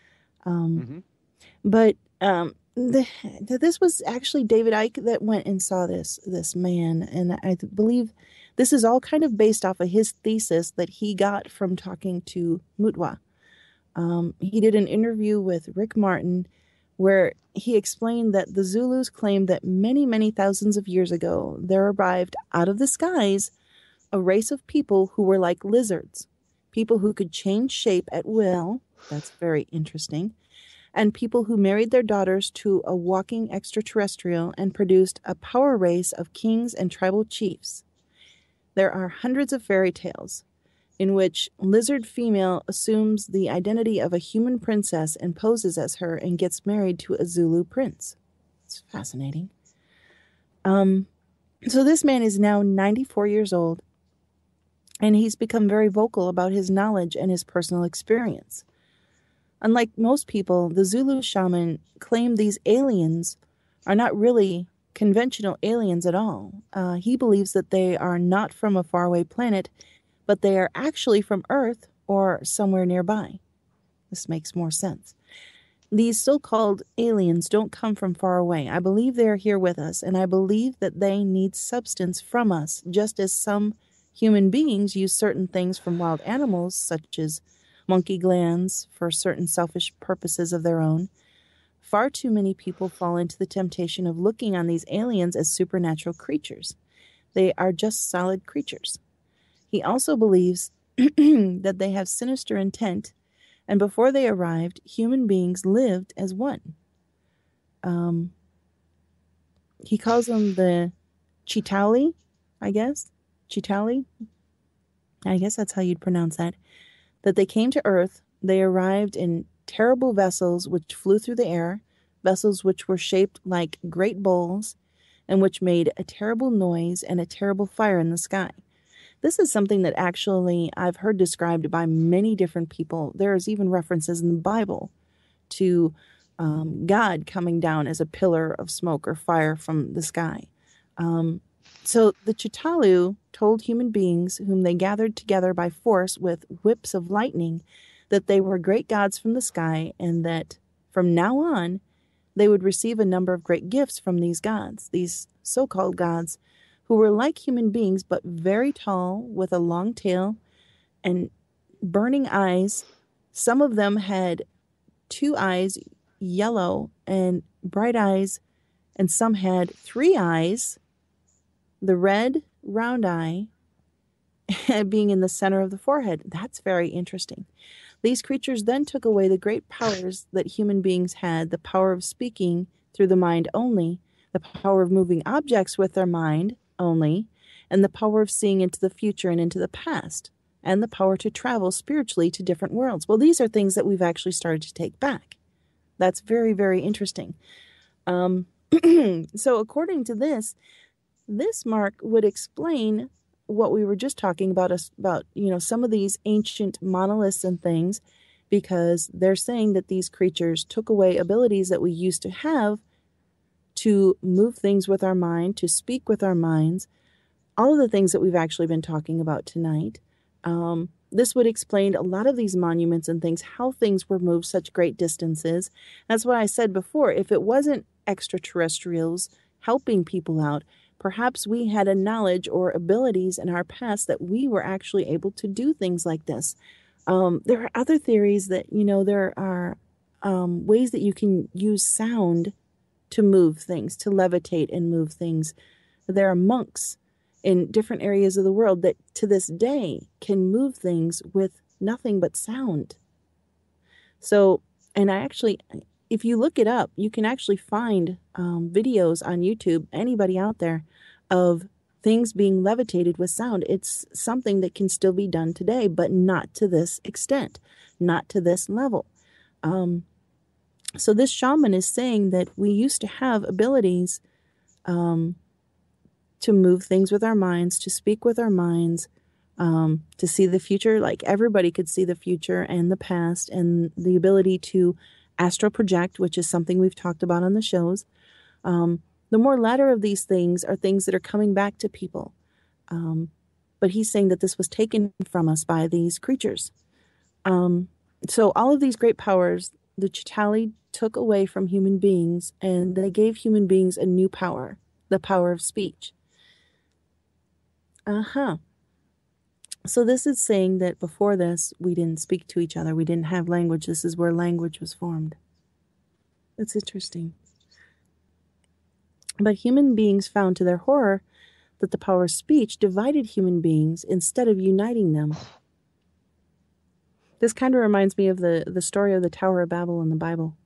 But this was actually David Icke that went and saw this man, and I believe this is all kind of based off of his thesis that he got from talking to Mutwa. He did an interview with Rick Martin where he explained that the Zulus claimed that many, many thousands of years ago there arrived out of the skies a race of people who were like lizards, people who could change shape at will. That's very interesting. And people who married their daughters to a walking extraterrestrial and produced a power race of kings and tribal chiefs. There are hundreds of fairy tales in which lizard female assumes the identity of a human princess and poses as her and gets married to a Zulu prince. It's fascinating. So this man is now 94 years old, and he's become very vocal about his knowledge and his personal experience. Unlike most people, the Zulu shaman claimed these aliens are not really conventional aliens at all. He believes that they are not from a faraway planet, but they are actually from Earth or somewhere nearby. This makes more sense. These so-called aliens don't come from far away. I believe they are here with us, and I believe that they need substance from us, just as some human beings use certain things from wild animals, such as monkey glands, for certain selfish purposes of their own. Far too many people fall into the temptation of looking on these aliens as supernatural creatures. They are just solid creatures. He also believes that they have sinister intent, and before they arrived, human beings lived as one. He calls them the Chitauli, I guess. Chitauli? I guess that's how you'd pronounce that. That they came to Earth, they arrived in terrible vessels which flew through the air, vessels which were shaped like great bowls, and which made a terrible noise and a terrible fire in the sky. This is something that actually I've heard described by many different people. There's even references in the Bible to God coming down as a pillar of smoke or fire from the sky. So the Chitalu told human beings whom they gathered together by force with whips of lightning that they were great gods from the sky, and that from now on they would receive a number of great gifts from these gods, these so-called gods, who were like human beings but very tall with a long tail and burning eyes. Some of them had two eyes, yellow and bright eyes, and some had three eyes, the red round eye being in the center of the forehead. That's very interesting. These creatures then took away the great powers that human beings had, the power of speaking through the mind only, the power of moving objects with their mind only, and the power of seeing into the future and into the past, and the power to travel spiritually to different worlds. Well, these are things that we've actually started to take back. That's very, very interesting. So according to this Mark would explain what we were just talking about, some of these ancient monoliths and things, because they're saying that these creatures took away abilities that we used to have to move things with our mind, to speak with our minds, all of the things that we've actually been talking about tonight. This would explain a lot of these monuments and things, how things were moved such great distances. That's what I said before. If it wasn't extraterrestrials helping people out, perhaps we had a knowledge or abilities in our past that we were actually able to do things like this. There are other theories that, there are ways that you can use sound to move things, to levitate and move things. There are monks in different areas of the world that to this day can move things with nothing but sound. So, and if you look it up, you can actually find videos on YouTube, anybody out there, of things being levitated with sound. It's something that can still be done today, but not to this extent, not to this level. So this shaman is saying that we used to have abilities to move things with our minds, to speak with our minds, to see the future. Like everybody could see the future and the past, and the ability to astral project, which is something we've talked about on the shows. The more latter of these things are things that are coming back to people. But he's saying that this was taken from us by these creatures. So all of these great powers, the Chitauri took away from human beings, and they gave human beings a new power, the power of speech. So this is saying that before this, we didn't speak to each other. We didn't have language. This is where language was formed. That's interesting. But human beings found to their horror that the power of speech divided human beings instead of uniting them. This kind of reminds me of the story of the Tower of Babel in the Bible.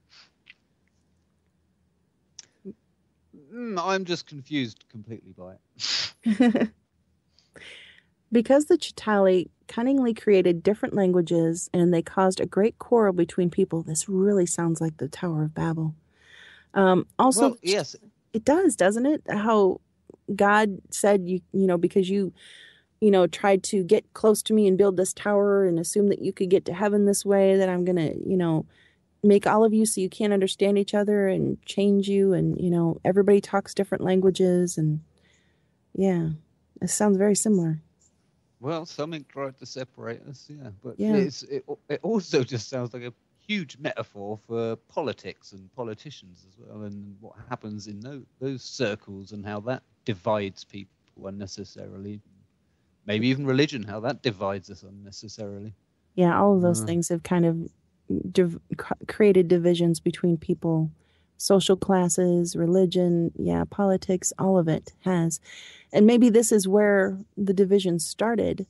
I'm just confused completely by it. Because the Chitauri cunningly created different languages and they caused a great quarrel between people. This really sounds like the Tower of Babel. Also, well, yes, it does, doesn't it? How God said, because you tried to get close to me and build this tower and assume that you could get to heaven this way, that I'm going to, make all of you so you can't understand each other and change you. And, everybody talks different languages. And yeah, it sounds very similar. Well, something tried to separate us, yeah. But yeah. It also just sounds like a huge metaphor for politics and politicians as well, and what happens in those circles and how that divides people unnecessarily. Maybe even religion, how that divides us unnecessarily. Yeah, all of those things have kind of created divisions between people, social classes, religion, politics, all of it has. And maybe this is where the division started,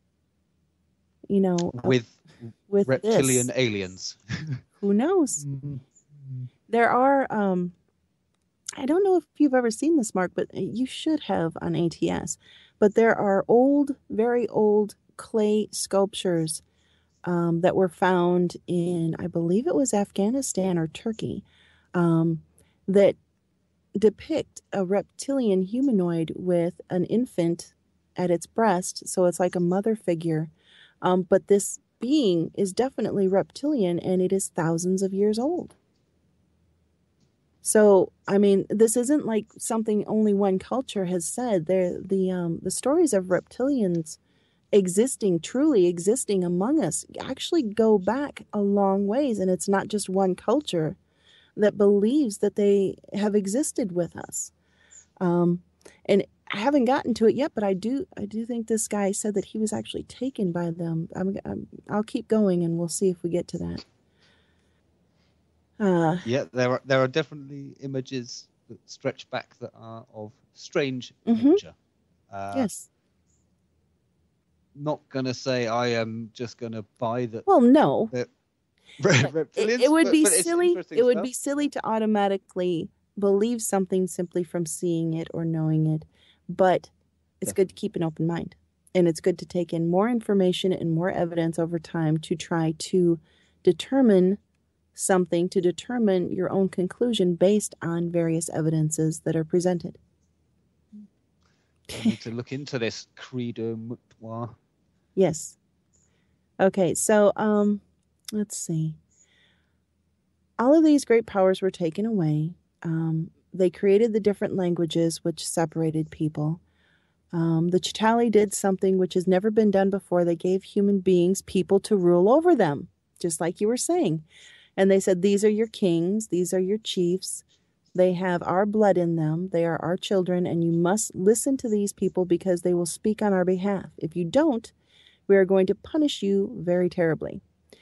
with reptilian this. Aliens. Who knows? There are, I don't know if you've ever seen this, Mark, but you should have on ATS. But there are very old clay sculptures that were found in, I believe it was Afghanistan or Turkey, that depict a reptilian humanoid with an infant at its breast. So it's like a mother figure. But this being is definitely reptilian, and it is thousands of years old. So, I mean, this isn't like something only one culture has said. The stories of reptilians truly existing among us actually go back a long ways, and it's not just one culture. that believes that they have existed with us. Um, and I haven't gotten to it yet, but I do think this guy said that he was actually taken by them. I'll keep going, and we'll see if we get to that. Yeah, there are definitely images that stretch back that are of strange Mm-hmm. nature. Uh, Yes. Not gonna say I am just gonna buy that Well, no. that It reptilians, would be but it's silly. interesting It would stuff. be silly to automatically believe something simply from seeing it or knowing it. But it's good to Definitely. keep an open mind. And it's good to take in more information and more evidence over time to try to determine something, to determine your own conclusion based on various evidences that are presented. I need to look into this credo mutua. Yes. Okay, so let's see. All of these great powers were taken away. They created the different languages which separated people. The Chitali did something which has never been done before. They gave human beings people to rule over them, just like you were saying. And they said, these are your kings, these are your chiefs. They have our blood in them. They are our children, and you must listen to these people because they will speak on our behalf. If you don't, we are going to punish you very terribly.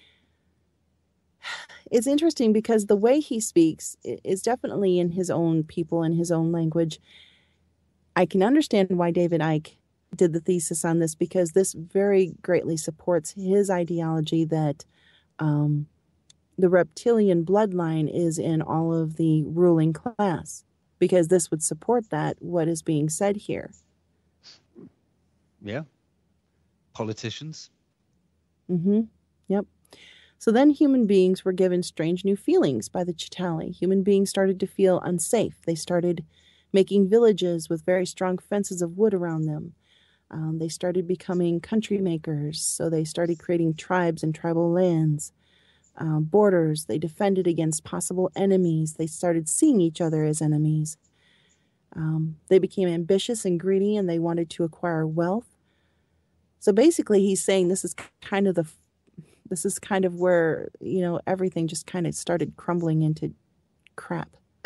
It's interesting because the way he speaks is definitely in his own people and his own language. I can understand why David Icke did the thesis on this because this very greatly supports his ideology that the reptilian bloodline is in all of the ruling class, because this would support that, what is being said here. Yeah. Politicians. Mm-hmm. Yep. So then human beings were given strange new feelings by the Chitali. Human beings started to feel unsafe. They started making villages with very strong fences of wood around them. They started becoming country makers. So they started creating tribes and tribal lands, borders. They defended against possible enemies. They started seeing each other as enemies. They became ambitious and greedy, and they wanted to acquire wealth. So basically, he's saying this is kind of where, everything just kind of started crumbling into crap.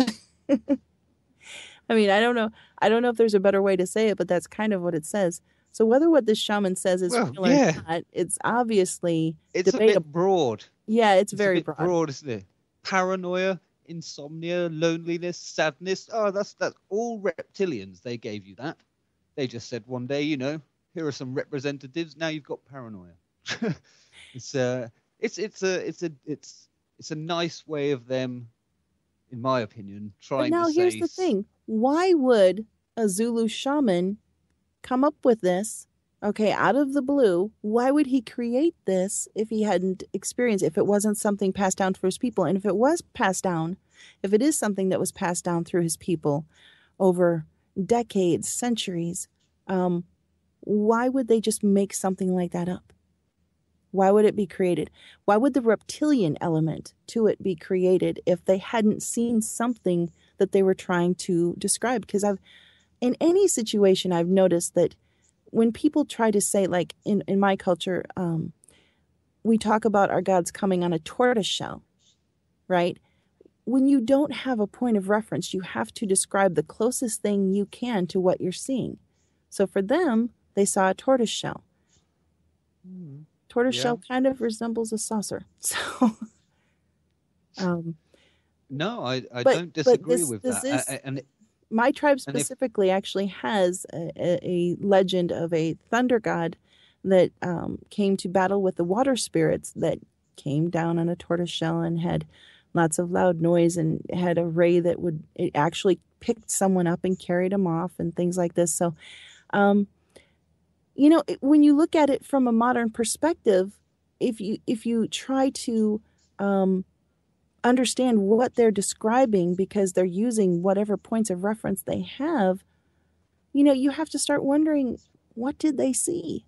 I mean, I don't know if there's a better way to say it, but that's kind of what it says. So whether what this shaman says is Well, real or yeah. not, it's obviously It's a bit debatable. broad. Yeah, it's It's a very bit broad. broad, isn't it? Paranoia, insomnia, loneliness, sadness. Oh, that's all reptilians. They gave you that. They just said one day, here are some representatives. Now you've got paranoia. it's a nice way of them, in my opinion, But trying to now here's say, the thing. Why would a Zulu shaman come up with this? Okay, out of the blue, why would he create this if he hadn't experienced, if it wasn't something passed down through his people? And if it was passed down, if it is something that was passed down through his people over decades, centuries, why would they just make something like that up? Why would it be created? Why would the reptilian element to it be created if they hadn't seen something that they were trying to describe? Because in any situation, I've noticed that when people try to say, like in my culture, we talk about our gods coming on a tortoise shell, right? When you don't have a point of reference, you have to describe the closest thing you can to what you're seeing. So for them, they saw a tortoise shell. Tortoise shell kind of resembles a saucer. So, no, I but don't disagree with this that. is And my tribe and if specifically actually has a legend of a thunder god that came to battle with the water spirits that came down on a tortoise shell and had lots of loud noise and had a ray that would it actually picked someone up and carried them off and things like this. So, when you look at it from a modern perspective, if you try to understand what they're describing because they're using whatever points of reference they have, you have to start wondering, what did they see?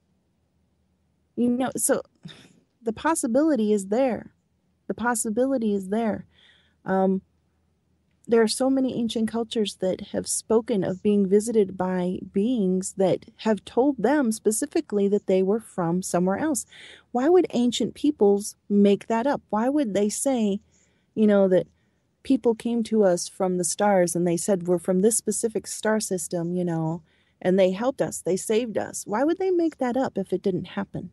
So the possibility is there. The possibility is there. There are so many ancient cultures that have spoken of being visited by beings that have told them specifically that they were from somewhere else. Why would ancient peoples make that up? Why would they say, that people came to us from the stars and they said we're from this specific star system, and they helped us, they saved us. Why would they make that up if it didn't happen?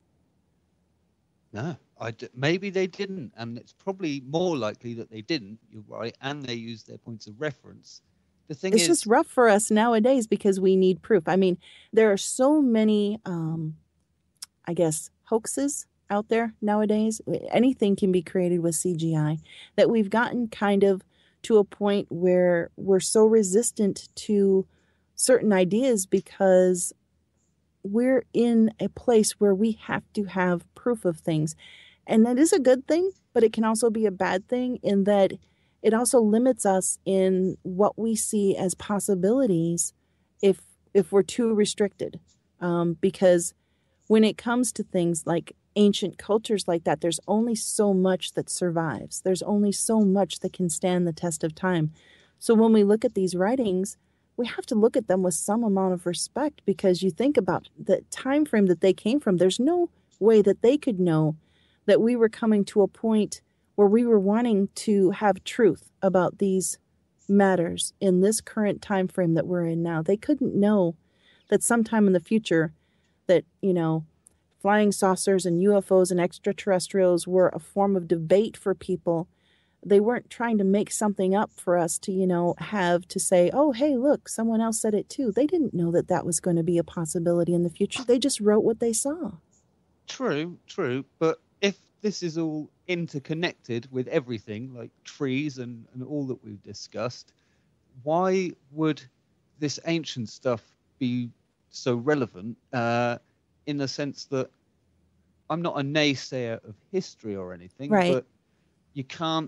No, maybe they didn't, and it's probably more likely that they didn't. You're right, and they used their points of reference. The thing It's just is, rough for us nowadays because we need proof. I mean, there are so many, I guess, hoaxes out there nowadays. Anything can be created with CGI that we've gotten kind of to a point where we're so resistant to certain ideas because we're in a place where we have to have proof of things. And that is a good thing, but it can also be a bad thing in that it also limits us in what we see as possibilities if we're too restricted. Because when it comes to things like ancient cultures like that, there's only so much that survives. There's only so much that can stand the test of time. So when we look at these writings, we have to look at them with some amount of respect because you think about the time frame that they came from. There's no way that they could know that we were coming to a point where we were wanting to have truth about these matters in this current time frame that we're in now. They couldn't know that sometime in the future that, flying saucers and UFOs and extraterrestrials were a form of debate for people. They weren't trying to make something up for us to, have to say, oh, hey, look, someone else said it too. They didn't know that that was going to be a possibility in the future. They just wrote what they saw. true, but if this is all interconnected with everything, like trees and all that we've discussed, why would this ancient stuff be so relevant in the sense that I'm not a naysayer of history or anything, Right. but you can't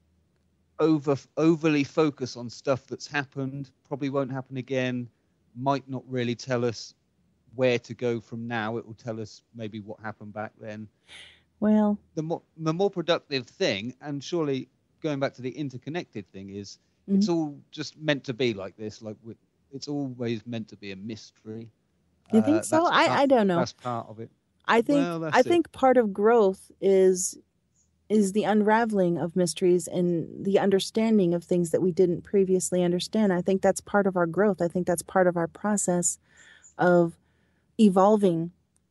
overly focus on stuff that's happened, probably won't happen again, might not really tell us where to go from now. It will tell us maybe what happened back then. Well, The more productive thing, and surely going back to the interconnected thing, is it's all just meant to be like this. Like it's always meant to be a mystery. you think so? I don't know. That's part of it. I think Well, I that's it. think part of growth is the unraveling of mysteries and the understanding of things that we didn't previously understand. I think that's part of our growth. I think that's part of our process of evolving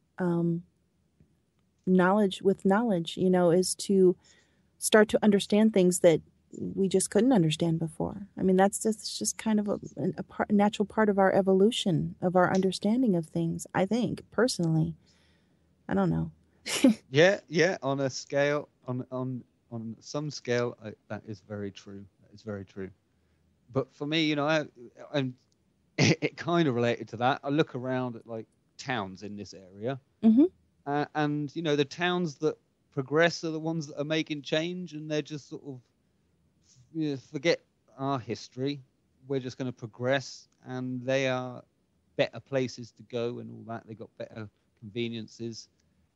knowledge with knowledge, is to start to understand things that we just couldn't understand before. I mean, that's just kind of a natural part of our evolution, of our understanding of things, I think, personally. I don't know. Yeah. On a scale, on some scale, that is very true. That is very true. But for me, I'm it kind of related to that. I look around at like towns in this area, Hmm. and the towns that progress are the ones that are making change, and they're just sort of forget our history. We're just going to progress, and they are better places to go and all that. They got better conveniences.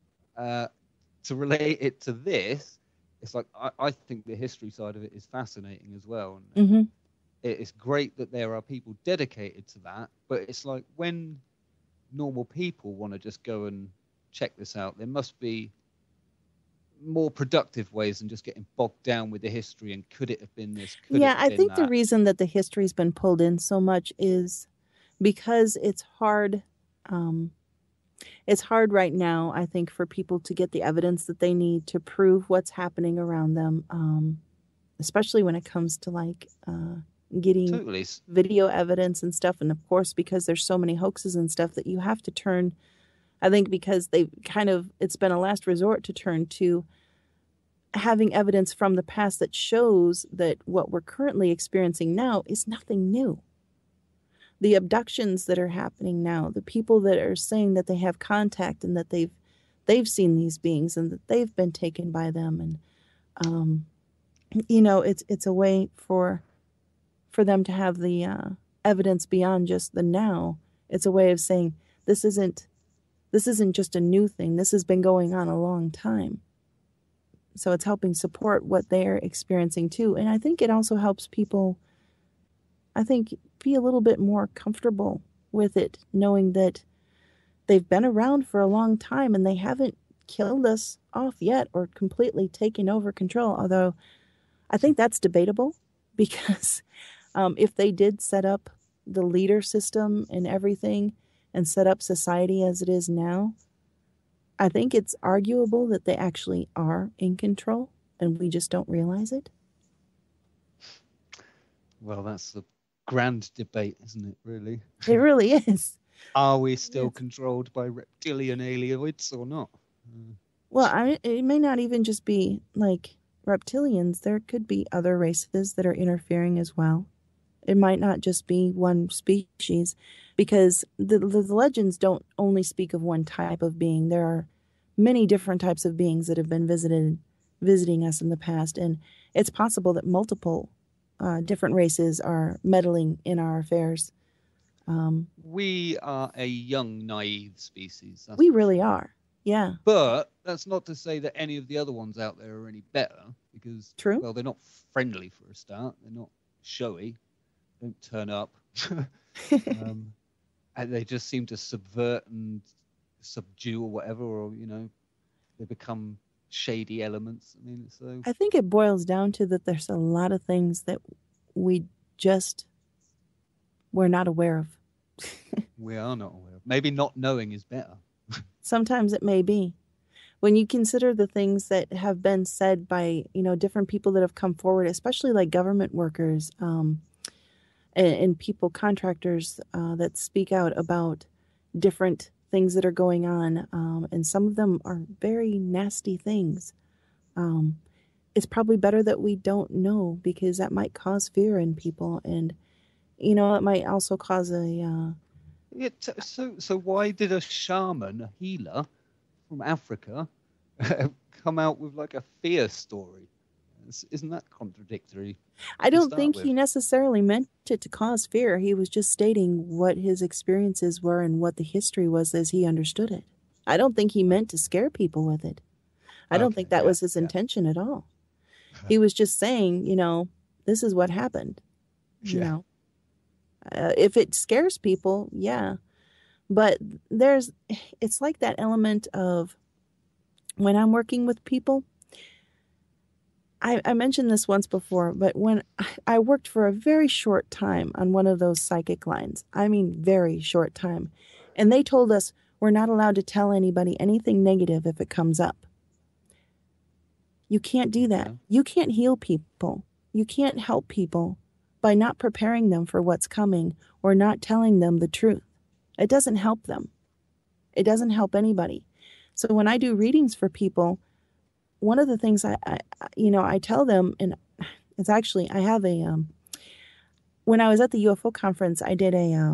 To relate it to this, it's like I think the history side of it is fascinating as well. And Hmm. it's great that there are people dedicated to that, but it's like when normal people want to just go and check this out, there must be more productive ways than just getting bogged down with the history and could it have been this, could it Yeah, have I been think the that. reason that the history's been pulled in so much is because it's hard. Um, it's hard right now, I think, for people to get the evidence that they need to prove what's happening around them, especially when it comes to like getting Totally. video evidence and stuff. And of course, because there's so many hoaxes and stuff that you have to turn, I think, because it's been a last resort to turn to having evidence from the past that shows that what we're currently experiencing now is nothing new. The abductions that are happening now, the people that are saying that they have contact and that they've seen these beings and that they've been taken by them, and um, it's a way for them to have the evidence beyond just the now. It's a way of saying this isn't just a new thing. This has been going on a long time. So it's helping support what they're experiencing too. And I think it also helps people, I think, be a little bit more comfortable with it, knowing that they've been around for a long time and they haven't killed us off yet or completely taken over control. Although I think that's debatable because if they did set up the leader system and everything and set up society as it is now, I think it's arguable that they actually are in control and we just don't realize it. Well, that's the grand debate, isn't it, really? It really is. Are we still controlled by reptilian alioids or not? Well, it may not even just be like reptilians. There could be other races that are interfering as well. It might not just be one species because the legends don't only speak of one type of being. There are many different types of beings that have been visiting us in the past, and it's possible that multiple different races are meddling in our affairs. We are a young, naive species. We really are. Yeah. But that's not to say that any of the other ones out there are any better because, True. Well, they're not friendly for a start. They're not showy. Don't turn up. And they just seem to subvert and subdue or whatever, or, they become shady elements. I mean, so I think it boils down to that there's a lot of things that we're not aware of. We are not aware of. Maybe not knowing is better. Sometimes it may be. When you consider the things that have been said by, different people that have come forward, especially like government workers, and people, contractors that speak out about different things that are going on, and some of them are very nasty things. It's probably better that we don't know because that might cause fear in people, and it might also cause a. So why did a shaman, a healer from Africa, come out with like a fear story? Isn't that contradictory? I don't think he necessarily meant it to cause fear. He was just stating what his experiences were and what the history was as he understood it. I don't think he meant to scare people with it. I don't think that was his intention at all. He was just saying, this is what happened. If it scares people, yeah. But it's like that element of when I'm working with people, I mentioned this once before, but when I worked for a very short time on one of those psychic lines, I mean very short time, and they told us we're not allowed to tell anybody anything negative if it comes up. You can't do that. You can't heal people. You can't help people by not preparing them for what's coming or not telling them the truth. It doesn't help them. It doesn't help anybody. So when I do readings for people, one of the things I tell them, and it's actually, I have when I was at the UFO conference, I did a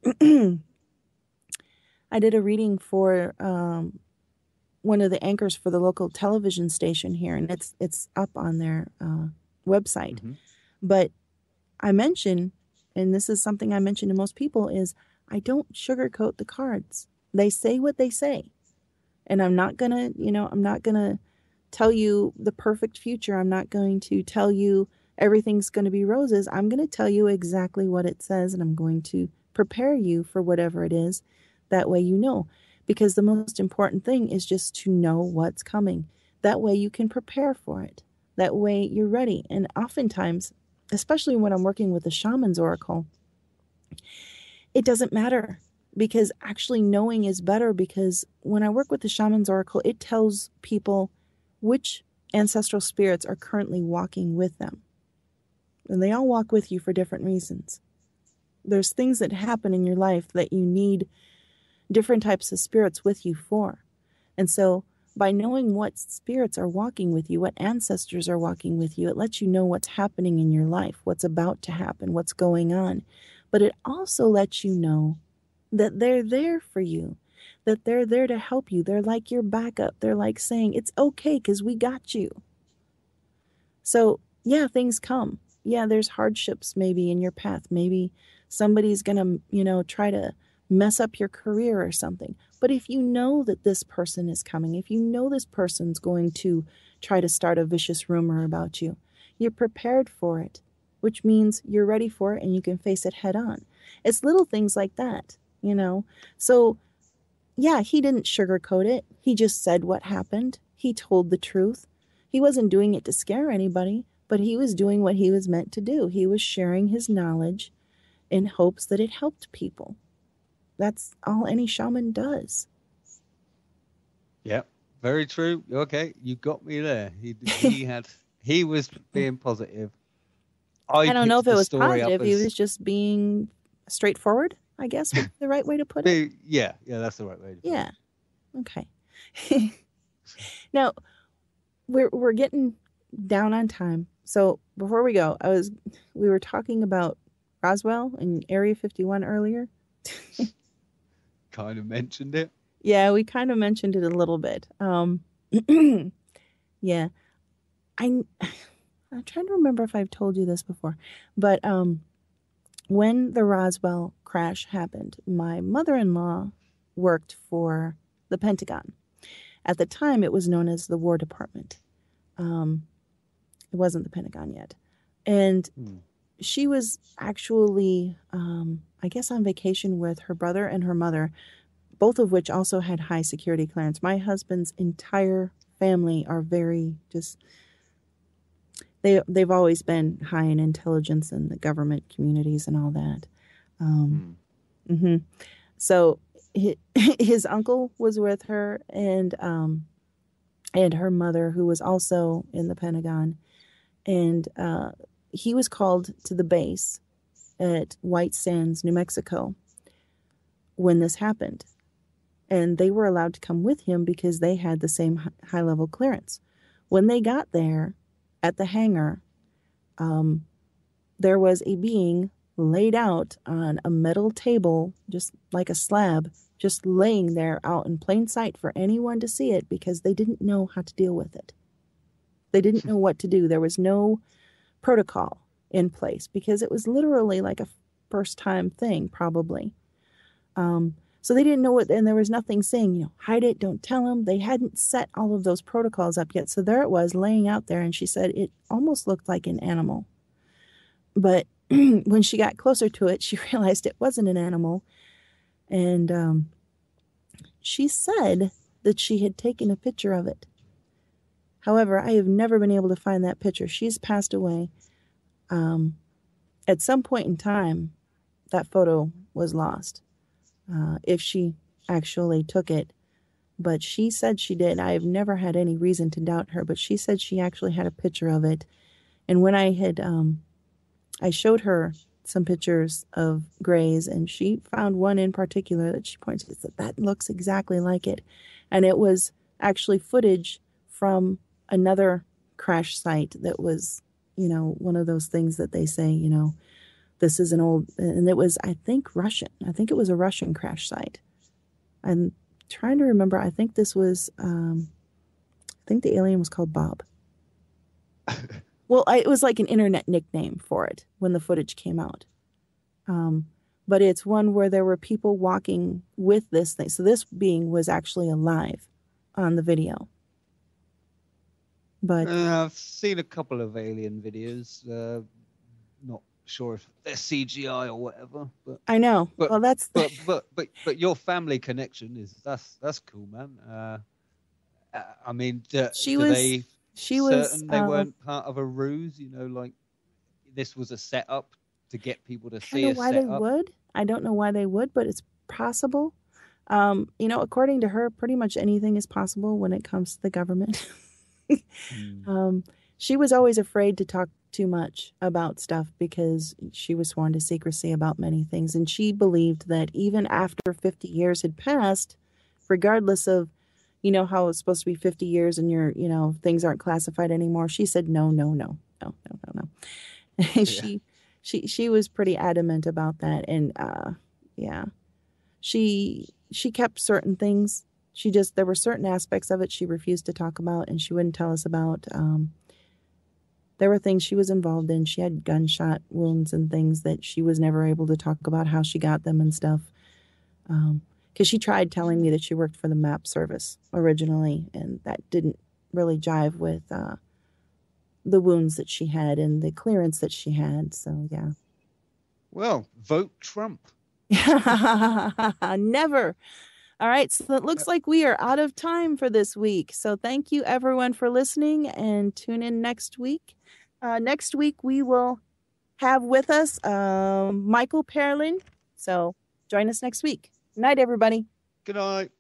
reading for one of the anchors for the local television station here, and it's up on their website. Mm-hmm. But I mention, and this is something I mention to most people, is I don't sugarcoat the cards. They say what they say, and I'm not gonna tell you the perfect future. I'm not going to tell you everything's going to be roses. I'm going to tell you exactly what it says, and I'm going to prepare you for whatever it is. That way you know. Because the most important thing is just to know what's coming. That way you can prepare for it. That way you're ready. And oftentimes, especially when I'm working with the shaman's oracle, it doesn't matter. Because actually knowing is better, because when I work with the shaman's oracle, it tells people which ancestral spirits are currently walking with them. And they all walk with you for different reasons. There's things that happen in your life that you need different types of spirits with you for. And so by knowing what spirits are walking with you, what ancestors are walking with you, it lets you know what's happening in your life, what's about to happen, what's going on. But it also lets you know that they're there for you, that they're there to help you. They're like your backup. They're like saying, it's okay because we got you. So, yeah, things come. Yeah, there's hardships maybe in your path. Maybe somebody's going to, try to mess up your career or something. But if you know that this person is coming, if you know this person's going to try to start a vicious rumor about you, you're prepared for it, which means you're ready for it and you can face it head on. It's little things like that, So, yeah, he didn't sugarcoat it. He just said what happened. He told the truth. He wasn't doing it to scare anybody, but he was doing what he was meant to do. He was sharing his knowledge in hopes that it helped people. That's all any shaman does. Yeah, very true. Okay, you got me there. He was being positive. I I don't know picked if it the was story up positive. He as was just being straightforward, I guess would be the right way to put it. yeah, that's the right way to put Yeah. it. Okay. Now, we're getting down on time. So before we go, we were talking about Roswell and Area 51 earlier. Kind of mentioned it. Yeah, we kind of mentioned it a little bit. Yeah. I I'm trying to remember if I've told you this before, but when the Roswell crash happened, my mother-in-law worked for the Pentagon. At the time, it was known as the War Department. It wasn't the Pentagon yet. And she was actually, I guess, on vacation with her brother and her mother, both of which also had high security clearance. My husband's entire family are very just, they've always been high in intelligence and the government communities and all that. Mm-hmm. So his uncle was with her, and her mother, who was also in the Pentagon, and he was called to the base at White Sands, New Mexico, when this happened, and they were allowed to come with him because they had the same high-level clearance. When they got there at the hangar, there was a being laid out on a metal table, just like a slab, just laying there out in plain sight for anyone to see it because they didn't know how to deal with it. They didn't know what to do. There was no protocol in place because it was literally like a first-time thing, probably. So they didn't know what, and there was nothing saying, hide it, don't tell them. They hadn't set all of those protocols up yet. So there it was laying out there, and she said it almost looked like an animal. But when she got closer to it, she realized it wasn't an animal. And she said that she had taken a picture of it. However, I have never been able to find that picture. She's passed away. At some point in time, that photo was lost. If she actually took it. But she said she did. I have never had any reason to doubt her, but she said she actually had a picture of it. And when I showed her some pictures of grays, and she found one in particular that she pointed to, that looks exactly like it. And it was actually footage from another crash site that was, one of those things that they say, this is an old, and it was, I think, Russian. I think it was a Russian crash site. I'm trying to remember. I think this was, I think the alien was called Bob. Well, it was like an internet nickname for it when the footage came out. But it's one where there were people walking with this thing. So this being was actually alive on the video. But I've seen a couple of alien videos. Not sure if they're CGI or whatever. But I know. But, well, that's but your family connection that's cool, man. I mean, she was certain they weren't part of a ruse? Like this was a setup to get people to see a setup. I don't know why they would. I don't know why they would, but it's possible. According to her, pretty much anything is possible when it comes to the government. She was always afraid to talk too much about stuff because she was sworn to secrecy about many things. And she believed that even after 50 years had passed, regardless of, how it's supposed to be 50 years and things aren't classified anymore. She said, no. Yeah. She was pretty adamant about that. And, yeah, she kept certain things. There were certain aspects of it she refused to talk about, and she wouldn't tell us about. There were things she was involved in. She had gunshot wounds and things that she was never able to talk about how she got them and stuff. Because she tried telling me that she worked for the MAP service originally, and that didn't really jive with the wounds that she had and the clearance that she had. So, yeah. Well, vote Trump. Never. All right, so it looks like we are out of time for this week. So thank you, everyone, for listening, and tune in next week. Next week, we will have with us Michael Perlin. So join us next week. Good night, everybody. Good night.